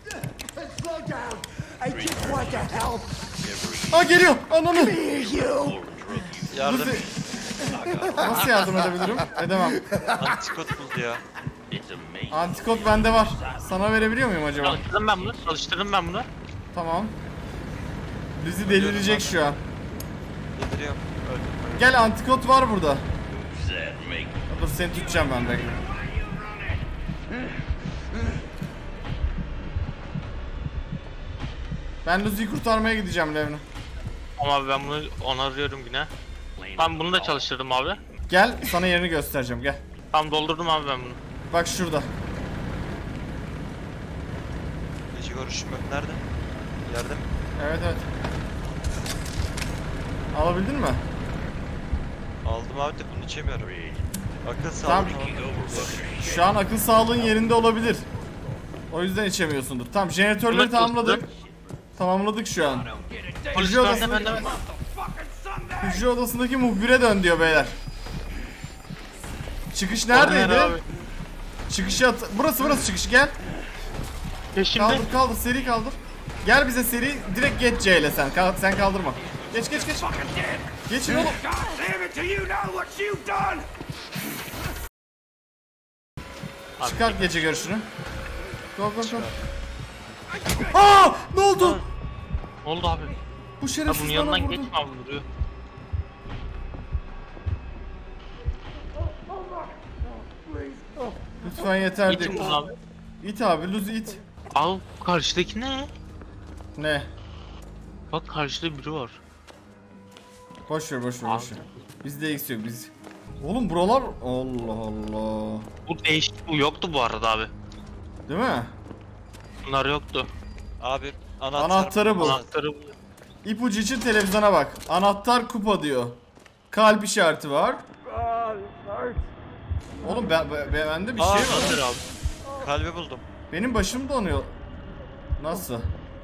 Aa geliyor ananı. Yardım. Luzi. Nasıl yardım edebilirim? Edemem. Antikot buldu ya. Antikot bende var. Sana verebiliyor muyum acaba? Çalıştırdım ben bunu. Çalıştırdım ben bunu. Tamam. Luzi delirecek şu an. Yediriyorum. Öldüm. Gel antikot var burada. Dur seni tutacağım ben bekle. Ben Luzi'yi kurtarmaya gideceğim Levni. Ama abi ben bunu onarıyorum yine. Ben bunu da çalıştırdım abi. Gel sana yerini göstereceğim gel. Tam doldurdum abi ben bunu. Bak şurada. Gece görüşüm yok. Nerede? Yardım. Evet evet. Alabildin mi? Aldım abi de bunu içemiyorum. Akıl Tamam. sağlığı. Şu an akıl sağlığın yerinde olabilir. O yüzden içemiyorsundur. Tamam jeneratörleri Bunu tamamladık. Tamamladık şu an. Polis Hücre bende odasında- bende bende. Hücre odasındaki muhbire dön diyor beyler. Çıkış Orada neredeydi? abi. Çıkışı at. Burası burası çıkış gel. Peşimde. Kaldır kaldır seri kaldır. Gel bize seri direkt geç C ile sen. Kal- sen kaldırma. Geç geç geç. Geçin oğlum. God damn it, do you know what you've done? Abi, Çıkart gece görüşünü. Go go go. Aa! Ne oldu? Ne oldu abi? Bu Ha şerefsiz bunun bana yanından vurdu. geçme abi duruyor. Lütfen yeter İçim değil. bunu abi. İt abi Luzi it. Al karşıdaki ne? Ne? Bak karşıda biri var. Boş ver boş ver boş ver. Abi. Bizde X yok biz. Oğlum buralar Allah Allah. Bu değişti bu yoktu bu arada abi. Değil mi? Bunlar yoktu. Abi anahtar. Anahtarı bul. Anahtarı bu. İpucu için televizyona bak. Anahtar kupa diyor. Kalp işareti var. Oğlum ben, ben bende bir Aa, şey var. Hazır abi. Kalbi buldum. Benim başım donuyor. Nasıl?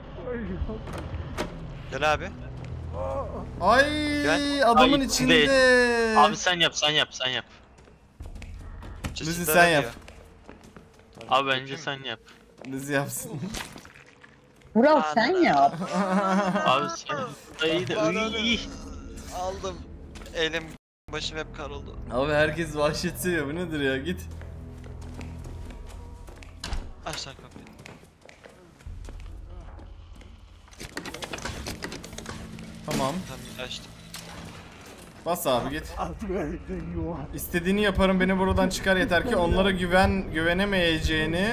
Gel abi. Ay Gel. adamın Ay, içinde. Abi sen yap sen yap sen yap. Lüzi Çeşitler sen yap. diyor. Abi bence sen yap. Lüzi yapsın. Vural sen yap. Abi sen. Ay da iyi. Aldım. Elim başım hep kar oldu. Abi herkes vahşet seviyor. Bu nedir ya? Git. Aç lan kapıyı. Tamam. Tamam açtım. Bas abi git. İstediğini yaparım, beni buradan çıkar yeter ki onlara güven güvenemeyeceğini.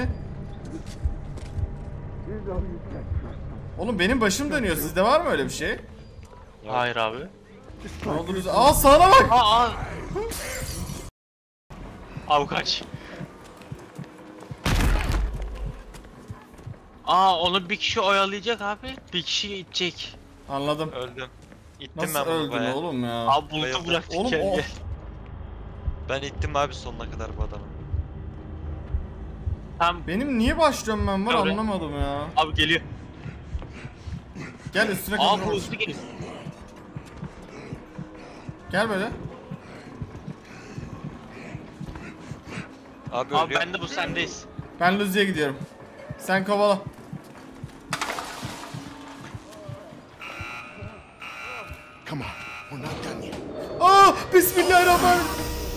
Oğlum benim başım dönüyor. Sizde var mı öyle bir şey? Hayır abi. Ne oldu Lüzi? Aa sağına bak. Aa, aa. Abi kaç. Aa onu bir kişi oyalayacak abi. Bir kişi itecek. Anladım. Öldüm. İttim Nasıl ben bunu öldün bayağı. oğlum ya? Abi bulutu Bayıldım. bıraktık Oğlum gel o- gel. Ben ittim abi sonuna kadar bu adamı. Tamam Benim niye baş dönmem var Öyle. anlamadım ya. abi geliyor. Gel üstüne Aa bu kaldır. hızlı geliyor. Gel böyle. Abi, Abi ölüyor. ben de bu sendeyiz. Ben Lüzi'ye gidiyorum. Sen kovala. Come on, we're not done yet. Aa bismillahirrahmanirrahim.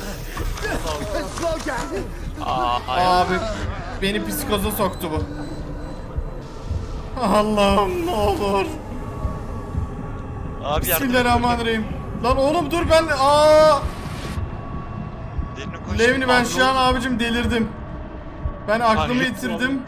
Aa hayır. Abi beni psikoza soktu bu. Allah'ım ne olur. Abi yardım et. Bismillahirrahmanirrahim. Lan oğlum dur ben aa. Derini koş. Levni ben Abi, şu an abicim delirdim. Ben aklımı Abi, yitirdim.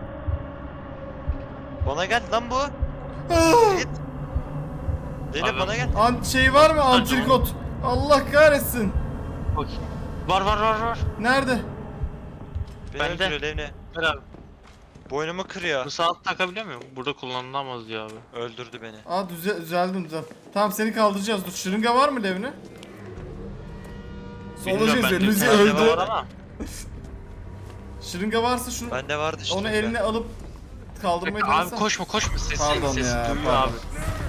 Bana gel lan bu. Ah! Git. Deli Abi. bana gel. An şey var mı antrikot? Allah kahretsin. Bak. Var var var var. Nerede? Beni Ben de. öldürüyor Levni. Ver abi. Boynumu kırıyor. Bu saat takabiliyor muyum? Burada kullanılamaz ya abi. Öldürdü beni. Aa düze düzeldim düzeldim. Tamam seni kaldıracağız. Dur şırınga var mı Levni? Solda Bilmiyorum, şey bende Lüzi bir tane öldü. var ama. Şırınga varsa şunu Bende vardı işte. onu eline alıp kaldırmayı Abi denesene. koşma koşma sesi Pardon sesi ya, duyuyor pardon. abi.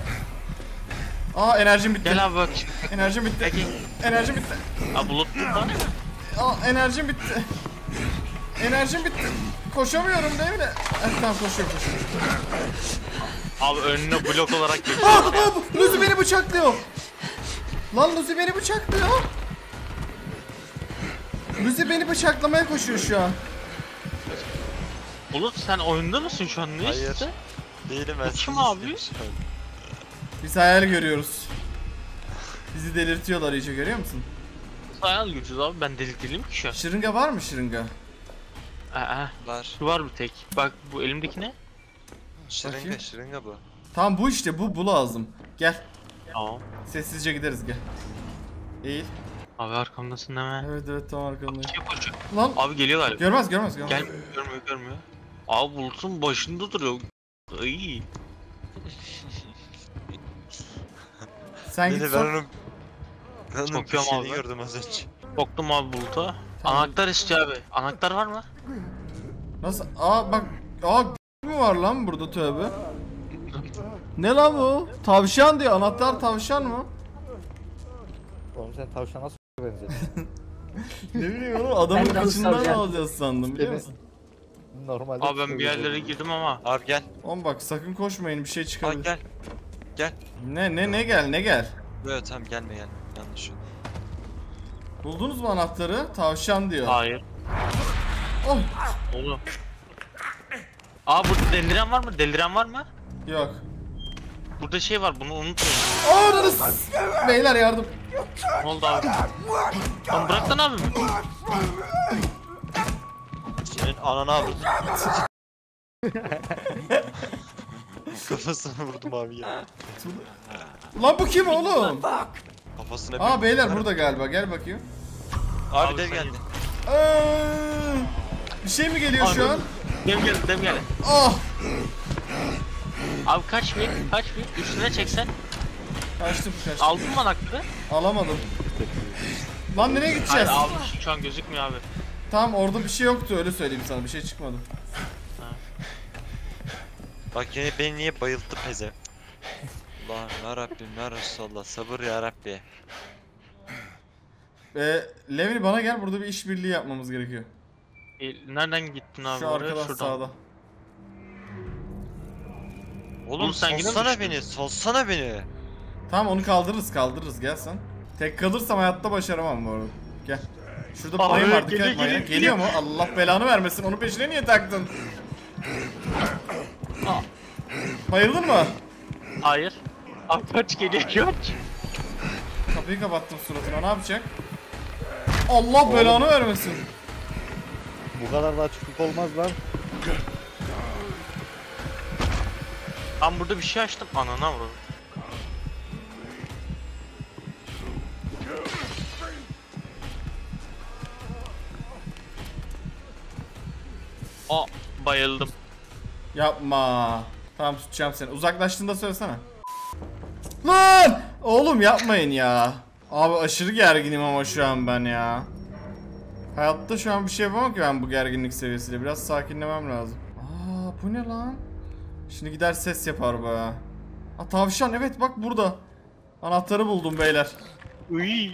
Aa enerjim bitti. Gel abi bak. Enerjim bitti. Peki. Enerjim bitti. Abi bulut burada. Aa enerjim bitti. Enerjim bitti. Koşamıyorum değil mi? Eh, tamam koşuyorum koşuyorum. Abi önüne blok olarak geçiyor. Aa, aa, Luzi beni bıçaklıyor. Lan Luzi beni bıçaklıyor. Luzi beni bıçaklamaya koşuyor şu an. Bulut sen oyunda mısın şu an? Ne Hayır. işte? Değilim ben. Bu kim sizi abi? izliyorum şu an. Biz hayal görüyoruz. Bizi delirtiyorlar iyice görüyor musun? Hayal gücüz abi ben deli değilim ki şu an. Şırınga var mı şırınga? Aa, Var. şu var bir tek. Bak bu elimdeki ne? Şırınga Bakayım. şırınga bu. Tamam bu işte bu bu lazım. Gel. Tamam. Sessizce gideriz gel. Eğil. Abi arkamdasın deme. Evet evet tam arkandayım. Şey koşuyor. Lan Abi geliyor galiba. görmez görmez görmez. Gel görmüyor görmüyor. Abi bulutun başında duruyor. Ay. Sen Deli git ben sok. onun... Ben onun Sokuyorum şeyini abi. gördüm az önce. Soktum abi buluta. Tamam. Anahtar istiyor abi. Anahtar var mı? Nasıl? Aa bak. Aa mi var lan burada tövbe? Ne lan bu? Tavşan diyor. Anahtar tavşan mı? Oğlum sen tavşana s*** benziyorsun. Ne bileyim oğlum adamın Ben de kıçından alacağım. alacağız sandım biliyor Evet. musun? Normalde Abi ben bir yerlere girdim ama. Abi gel. Oğlum bak sakın koşmayın bir şey Bak çıkabilir. gel. Gel. Ne ne ne gel ne gel. Evet tamam gelme gelme. Yanlış oldu. Buldunuz mu anahtarı? Tavşan diyor. Hayır. Oh Oğlum. Aa burada deliren var mı? Deliren var mı? yok. Burada şey var bunu unutmayın. Aa orası. Beyler yardım. Ne oldu abi? Lan bırak lan abi. Senin ananı avradım. Kafasına vurdum abi ya. Lan bu kim oğlum? Kafasına Aa bir- beyler burada galiba gel bakayım. Abi, Abi dev sen- geldi. Aa, bir şey mi geliyor şu an? Dem geldi dem geldi. Ah Abi kaç bir kaç bir üstüne çeksen. kaçtım kaçtım. Aldın mı anahtarı? Alamadım. Lan nereye gideceğiz? Hayır almış şu an gözükmüyor abi. Tamam orada bir şey yoktu öyle söyleyeyim sana bir şey çıkmadı. Bak yine beni niye bayılttı peze. Allah'ım yarabbim ya Resulallah sabır yarabbi. Ee, Levni bana gel burada bir işbirliği yapmamız gerekiyor. E, nereden gittin abi? Şu oraya? arkadaş Şuradan. sağda. Oğlum sen yine mi salsana düştün? beni salsana beni. Tamam onu kaldırırız kaldırırız gel sen. Tek kalırsam hayatta başaramam bu arada. Gel. Şurada Abi, mayın var dikkat geliyor, et mayına. geliyor, Geliyor mu? Allah belanı vermesin onun peşine niye taktın? Bayıldın mı? Hayır. Abi kaç geliyor kaç. Kapıyı kapattım suratına ne yapacak? Allah belanı vermesin. Bu kadar da açıklık olmaz lan. Ben burada bir şey açtım. Anana vurdu. Aa bayıldım. Yapma. Tamam tutacağım seni. Uzaklaştığında söylesene. Lan! Oğlum yapmayın ya. Abi aşırı gerginim ama şu an ben ya. Hayatta şu an bir şey yapamam ki ben bu gerginlik seviyesiyle. Biraz sakinlemem lazım. Aa bu ne lan? Şimdi gider ses yapar bu ha. Aa tavşan evet bak burada. Anahtarı buldum beyler. Uy.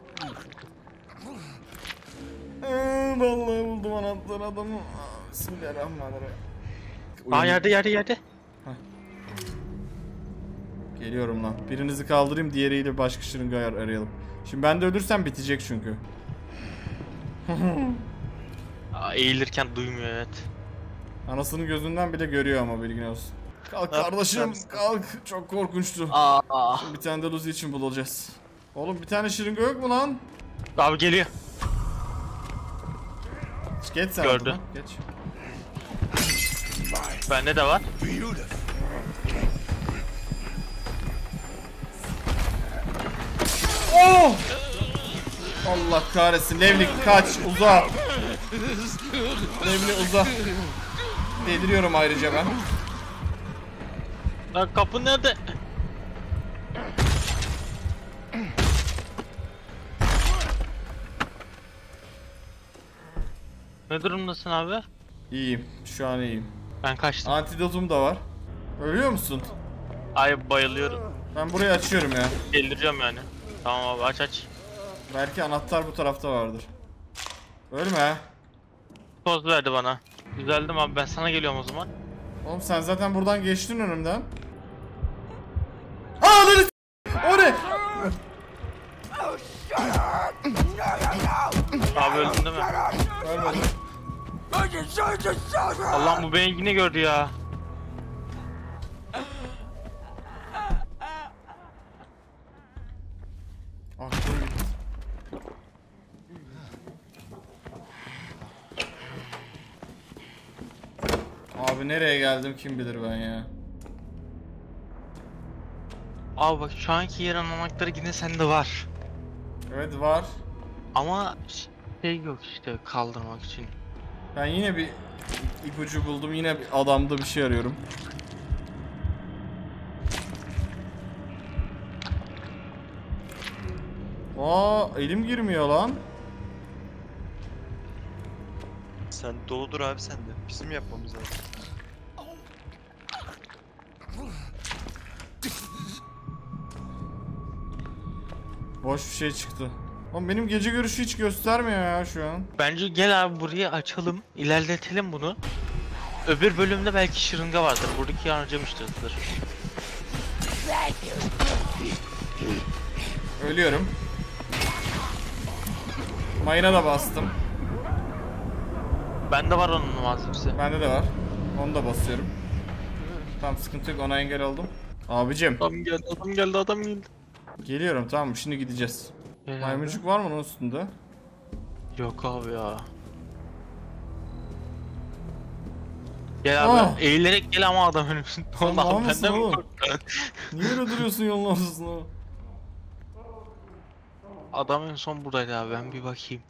Ee, vallahi buldum anahtarı adamı. Aa, Bismillahirrahmanirrahim. Aa yerde yerde yerde. Geliyorum lan. Birinizi kaldırayım diğeriyle başka şırınga ayar arayalım. Şimdi ben de ölürsem bitecek çünkü. Aa, eğilirken duymuyor evet. Anasının gözünden bile görüyor ama bilgin olsun. Kalk kardeşim kalk. Çok korkunçtu. Aa. Şimdi bir tane de Lucy için bulacağız. Oğlum bir tane şırınga yok mu lan? Abi geliyor. Geç sen Gördü. oradan, geç. Bende de var. Oh! Allah kahretsin. Levni kaç uza. Levni uza. Deliriyorum ayrıca ben. Lan kapı nerede? Ne durumdasın abi? İyiyim. Şu an iyiyim. Ben kaçtım. Antidotum da var. Ölüyor musun? Ay bayılıyorum. Ben burayı açıyorum ya. Deliriyorum yani. Tamam abi aç aç. Belki anahtar bu tarafta vardır. Ölme. Toz verdi bana. Düzeldim abi ben sana geliyorum o zaman. Oğlum sen zaten buradan geçtin önümden. Aa lan o ne? Abi öldün değil mi? Ölmedim. Allah'ım bu beni yine gördü ya. Aklım gitti. Abi nereye geldim kim bilir ben ya. Abi bak şu anki yer anahtarı yine sende var. Evet var. Ama şey yok işte kaldırmak için. Ben yine bir ipucu buldum. Yine bir adamda bir şey arıyorum. Aa elim girmiyor lan. Sen doludur abi sen de. Bizim yapmamız lazım. Boş bir şey çıktı. Oğlum benim gece görüşü hiç göstermiyor ya şu an. Bence gel abi burayı açalım, ilerletelim bunu. Öbür bölümde belki şırınga vardır. Buradaki harcamıştır. Ölüyorum. Mayına da bastım. Bende var onun malzemesi. Bende de var. Onu da basıyorum. Tamam sıkıntı yok ona engel oldum. Abicim. Adam geldi, adam geldi, adam geldi. Geliyorum tamam şimdi gideceğiz. Ee, Maymuncuk var mı onun üstünde? Yok abi ya. Gel abi, Ah! eğilerek gel ama adam önümüzde. Sen mal Allah'ım mısın benden mi oğlum? korktun? Niye öyle duruyorsun yolun ortasında? Adam en son buradaydı abi, ben bir bakayım.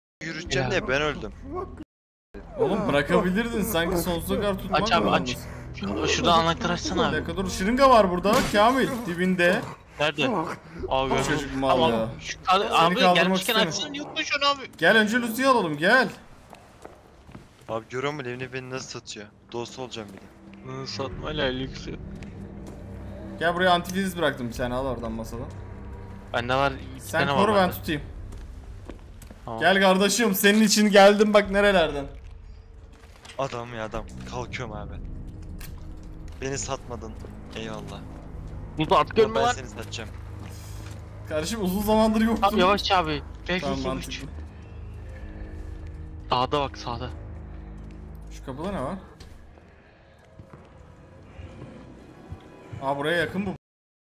Yürüyeceğim Ya. diye ben öldüm. Oğlum bırakabilirdin sanki sonsuza kadar tutmak Aç abi, aç. zorundasın. Şuradan anahtar açsana Bir abi. dakika dur, şırınga var burada Kamil dibinde. Nerede? Abi görmedim. Çocuk mal ya. Şu kal- Seni abi kaldırmak gelmişken istemiyorum. açsın yok mu şunu abi? Gel önce Lucy'yi alalım gel. Abi görüyor musun evini beni nasıl satıyor? Dostu olacağım bir de. Hı, satma la lüks. Gel buraya antifriz bıraktım, sen al oradan masadan. Bende var. iki Sen tane koru var ben bende. tutayım. Tamam. Gel kardeşim, senin için geldim bak nerelerden. Adam ya adam. Kalkıyorum abi. Beni satmadın. Eyvallah. Burada artık Ama görme ben var. seni satacağım. Kardeşim uzun zamandır yoktum. Abi yavaş abi. Belki Tamam, iki üç. mantıklı. Sağda bak sağda. Şu kapıda ne var? Aa buraya yakın bu.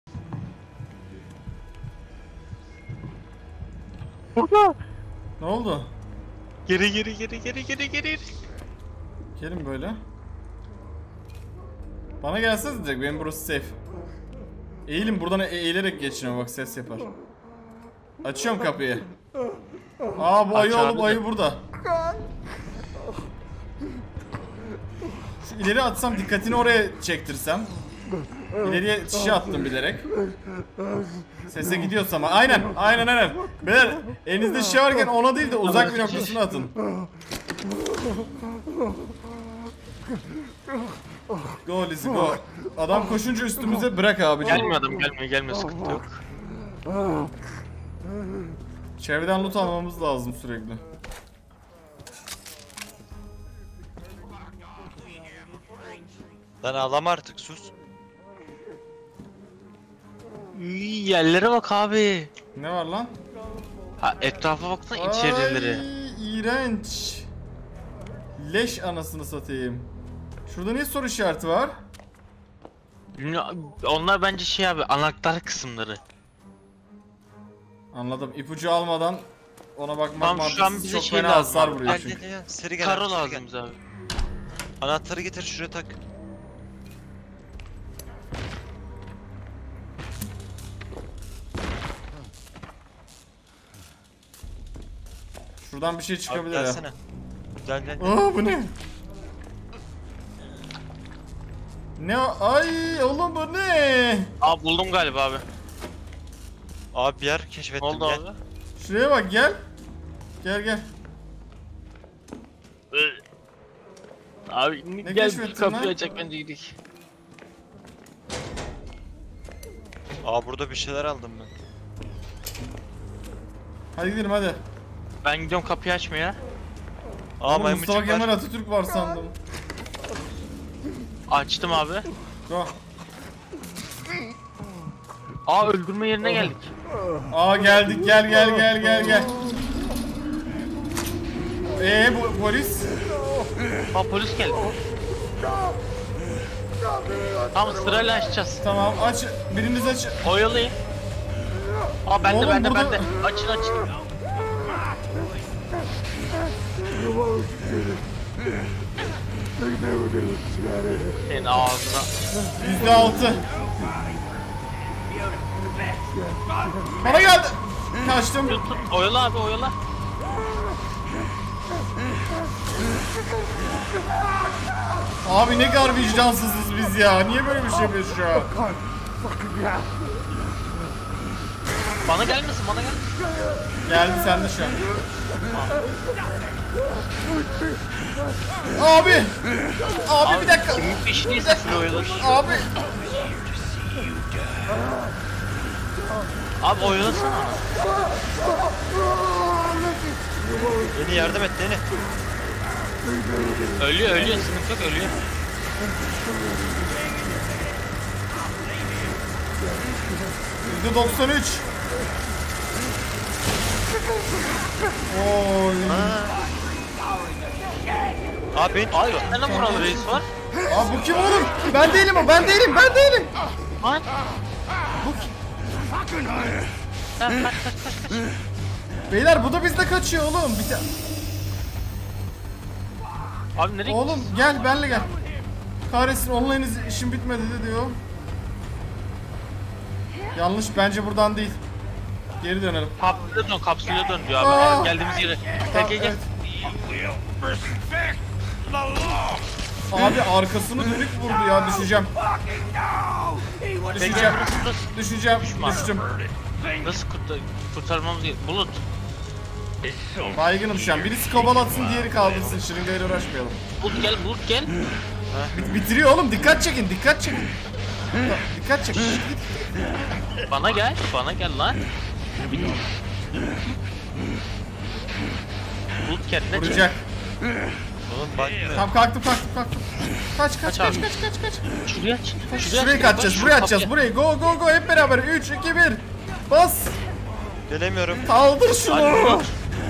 Burada. Ne oldu? Geri geri geri geri geri geri. Gelin böyle. Bana gelseniz direkt, benim burası safe. Eğilin, buradan e eğilerek geçin ama bak ses yapar. Açıyorum kapıyı. Aa bu Aç ayı abi oğlum, de. ayı burada. Şu ileri atsam, dikkatini oraya çektirsem. İleriye şişe attım bilerek. Sese gidiyorsa ama aynen aynen aynen. Beyler elinizde şişe varken ona değil de uzak bir noktasına atın. Go Lizzy go. Adam koşunca üstümüze bırak abi. Gelmiyor adam gelmiyor gelmiyor sıkıntı yok. Çevreden loot almamız lazım sürekli. Lan ağlama artık sus. Üy, yerlere bak abi. Ne var lan? Ha etrafa baksana içerileri. Ay, iğrenç. Leş anasını satayım. Şurada niye soru işareti var? Bilmiyorum, onlar bence şey abi anahtar kısımları. Anladım. İpucu almadan ona bakmak Tamam, şu an mantıksız. bize Çok şey fena lazım hasar abi. vuruyor Gel çünkü. gel gel. Seri gel. Karo abi, seri lazım gel. bize abi. Anahtarı getir şuraya tak. Şuradan bir şey Abi çıkabilir ya. gelsene. Gel gel. gel. Aa bu ne? Ne o? Ay oğlum bu ne? Aa buldum galiba abi. Abi bir yer Ne keşfettim oldu gel. abi? Şuraya bak gel. Gel gel. Abi Ne gel keşfettin kapıyı lan? açacak bence gidelim. Aa burada bir şeyler aldım ben. Hadi gidelim hadi. Ben gidiyorum kapıyı açmaya. Aa Oğlum, maymuncuk Mustafa Kemal var. Atatürk var sandım. Açtım abi. Go. Aa öldürme yerine geldik. Aa geldik, gel gel gel gel gel. Ee bu polis? Aa polis geldi. Tamam sırayla açacağız. Tamam aç, biriniz aç. Oyalayın. Aa bende Oğlum, bende burada- bende. Açın açın. Senin ağzına. Yüzde altı. Bana geldi. Kaçtım. Tut tut. Oyala abi oyala. Abi ne kadar vicdansızız biz ya. Niye böyle bir şey yapıyoruz şu an? Bana gelmesin bana gelmesin. Geldi sende şu an. Abi. Abi bir dakika. Kimin peşindeyse full oyalar. Abi. Abi oyalasana. Deni yardım et Deni. Ölüyor ölüyor sıkıntı yok ölüyor. yüzde doksan üç. Oy. Abi beni Abi tuttu. bir tane vuralı reis var. Abi bu kim oğlum? Ben değilim o. Ben değilim. Ben değilim. Lan. Bu kim? Kaç kaç kaç kaç. Beyler bu da bizde kaçıyor oğlum. Bir ta- Abi nereye Oğlum gel benle gel. Kahretsin online iz- işim bitmedi de diyor. Yanlış bence buradan değil. Geri dönelim. Kapsüle dön kapsüle dön diyor abi. Aa. Geldiğimiz yere. Gel gel gel. Abi arkasını dönük vurdu ya, düşeceğim. Düşeceğim. Düşeceğim. Düştüm. Nasıl kurtar kurtarmamız gerekiyor? Bulut. Baygınım şu an. Birisi kovalatsın, diğeri kaldırsın. Şırıngayla uğraşmayalım. Bulut gel, Bulut gel. Bit bitiriyor oğlum. Dikkat çekin, dikkat çekin. Dikkat çekin. Bana gel, bana gel lan. Bulut kendine çek. Vuracak. Oğlum bakmıyor. Tamam kalktım, kalktım, kalktım. Kaç, kaç, Kaç kaç, abi? kaç, kaç, kaç. Şuraya aç. Şuraya kaçacağız, buraya atacağız. Burayı. Go, go, go. Hep beraber. üç, iki, bir. Bas. Gelemiyorum. Kaldır şunu. Hadi.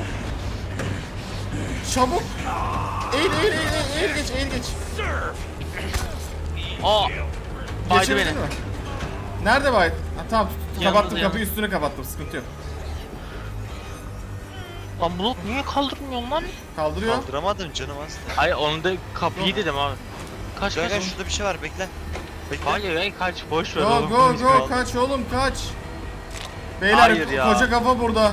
Çabuk. Eğil, eğil, eğil, eğil, geç, eğil, geç. Aa. Baydı Geçebildin beni. mi? Nerede Bayt? Ha, tamam, Yalnız kapattım ya. kapıyı, üstüne kapattım, sıkıntı yok. Lan Bulut niye kaldırmıyorsun lan? Kaldırıyor. Kaldıramadım canım aslında. Hayır onu da kapıyı dedim abi. Kaç Gel kaç. gel, şurada bir şey var, bekle. Bekle. Hayır hayır kaç, boş ver Go, oğlum. go, hiç go, kaldı. kaç oğlum, kaç. Beyler, Hayır ya. koca kafa burada.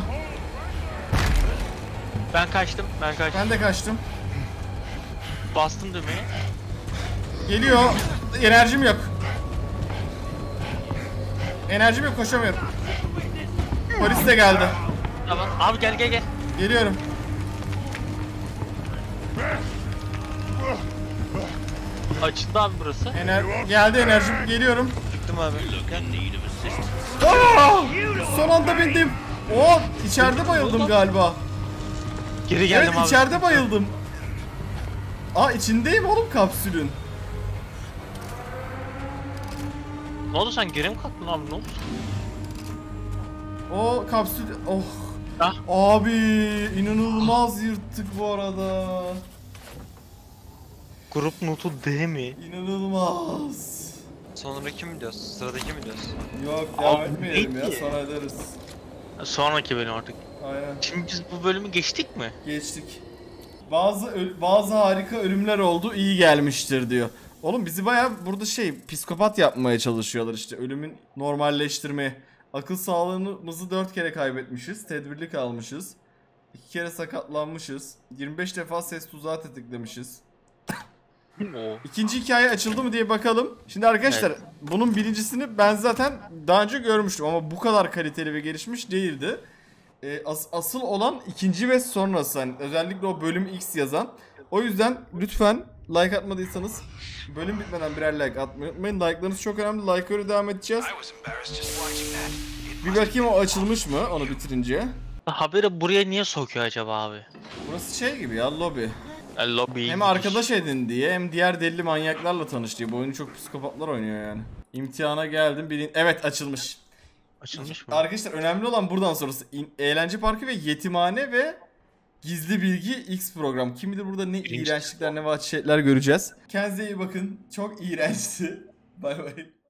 Ben kaçtım, ben kaçtım. Ben de kaçtım. Bastım düğmeye. Geliyor. Enerjim yok. Enerjim yok, koşamıyorum. Polis de geldi. Tamam. Abi gel gel gel. Geliyorum. Açıldı abi burası. Ener geldi enerjim. Geliyorum. Çıktım abi. Aa! Son anda bindim. Oo, içeride bayıldım galiba. Geri geldim Evet, abi. içeride bayıldım. Aa, içindeyim oğlum kapsülün. Ne oldu, sen geri mi kalktın abi, ne oldu? O kapsül... Oh. Ah. Abi inanılmaz yırttık bu arada. Grup notu D mi? İnanılmaz. Sonraki mi diyorsun? Sıradaki mi diyorsun? Yok, devam Abi, etmeyelim ya, neydi? sonra ederiz. Sonraki bölüm artık. Aynen. Şimdi biz bu bölümü geçtik mi? Geçtik. Bazı öl- bazı harika ölümler oldu, iyi gelmiştir diyor. Oğlum bizi bayağı burada şey, psikopat yapmaya çalışıyorlar işte, ölümün normalleştirmeye. Akıl sağlığımızı dört kere kaybetmişiz, tedbirli kalmışız. iki kere sakatlanmışız. yirmi beş defa ses tuzağı tetiklemişiz. Oo. İkinci hikaye açıldı mı diye bakalım. Şimdi arkadaşlar, Evet. bunun birincisini ben zaten daha önce görmüştüm ama bu kadar kaliteli ve gelişmiş değildi. Ee, as- asıl olan ikinci ve sonrası, hani özellikle o bölüm X yazan. O yüzden lütfen like atmadıysanız bölüm bitmeden birer like atmayı unutmayın. Like'larınız çok önemli. Like'lara devam edeceğiz. I was embarrassed just watching that. It Bir bakayım o açılmış mı onu bitirince. Haberi buraya niye sokuyor acaba abi? Burası şey gibi ya, lobi. Yani lobby. Hem arkadaş edin diye, hem diğer deli manyaklarla tanış diye. Bu oyunu çok psikopatlar oynuyor yani. İmtihana geldim. Birin... Evet, açılmış. Açılmış mı? Arkadaşlar önemli olan buradan sonrası. İn- Eğlence Parkı ve Yetimhane ve Gizli Bilgi X program. Kim bilir burada ne Birinci. iğrençlikler, ne vahşetler göreceğiz. Kendinize iyi bakın. Çok iğrençti. Bay bay.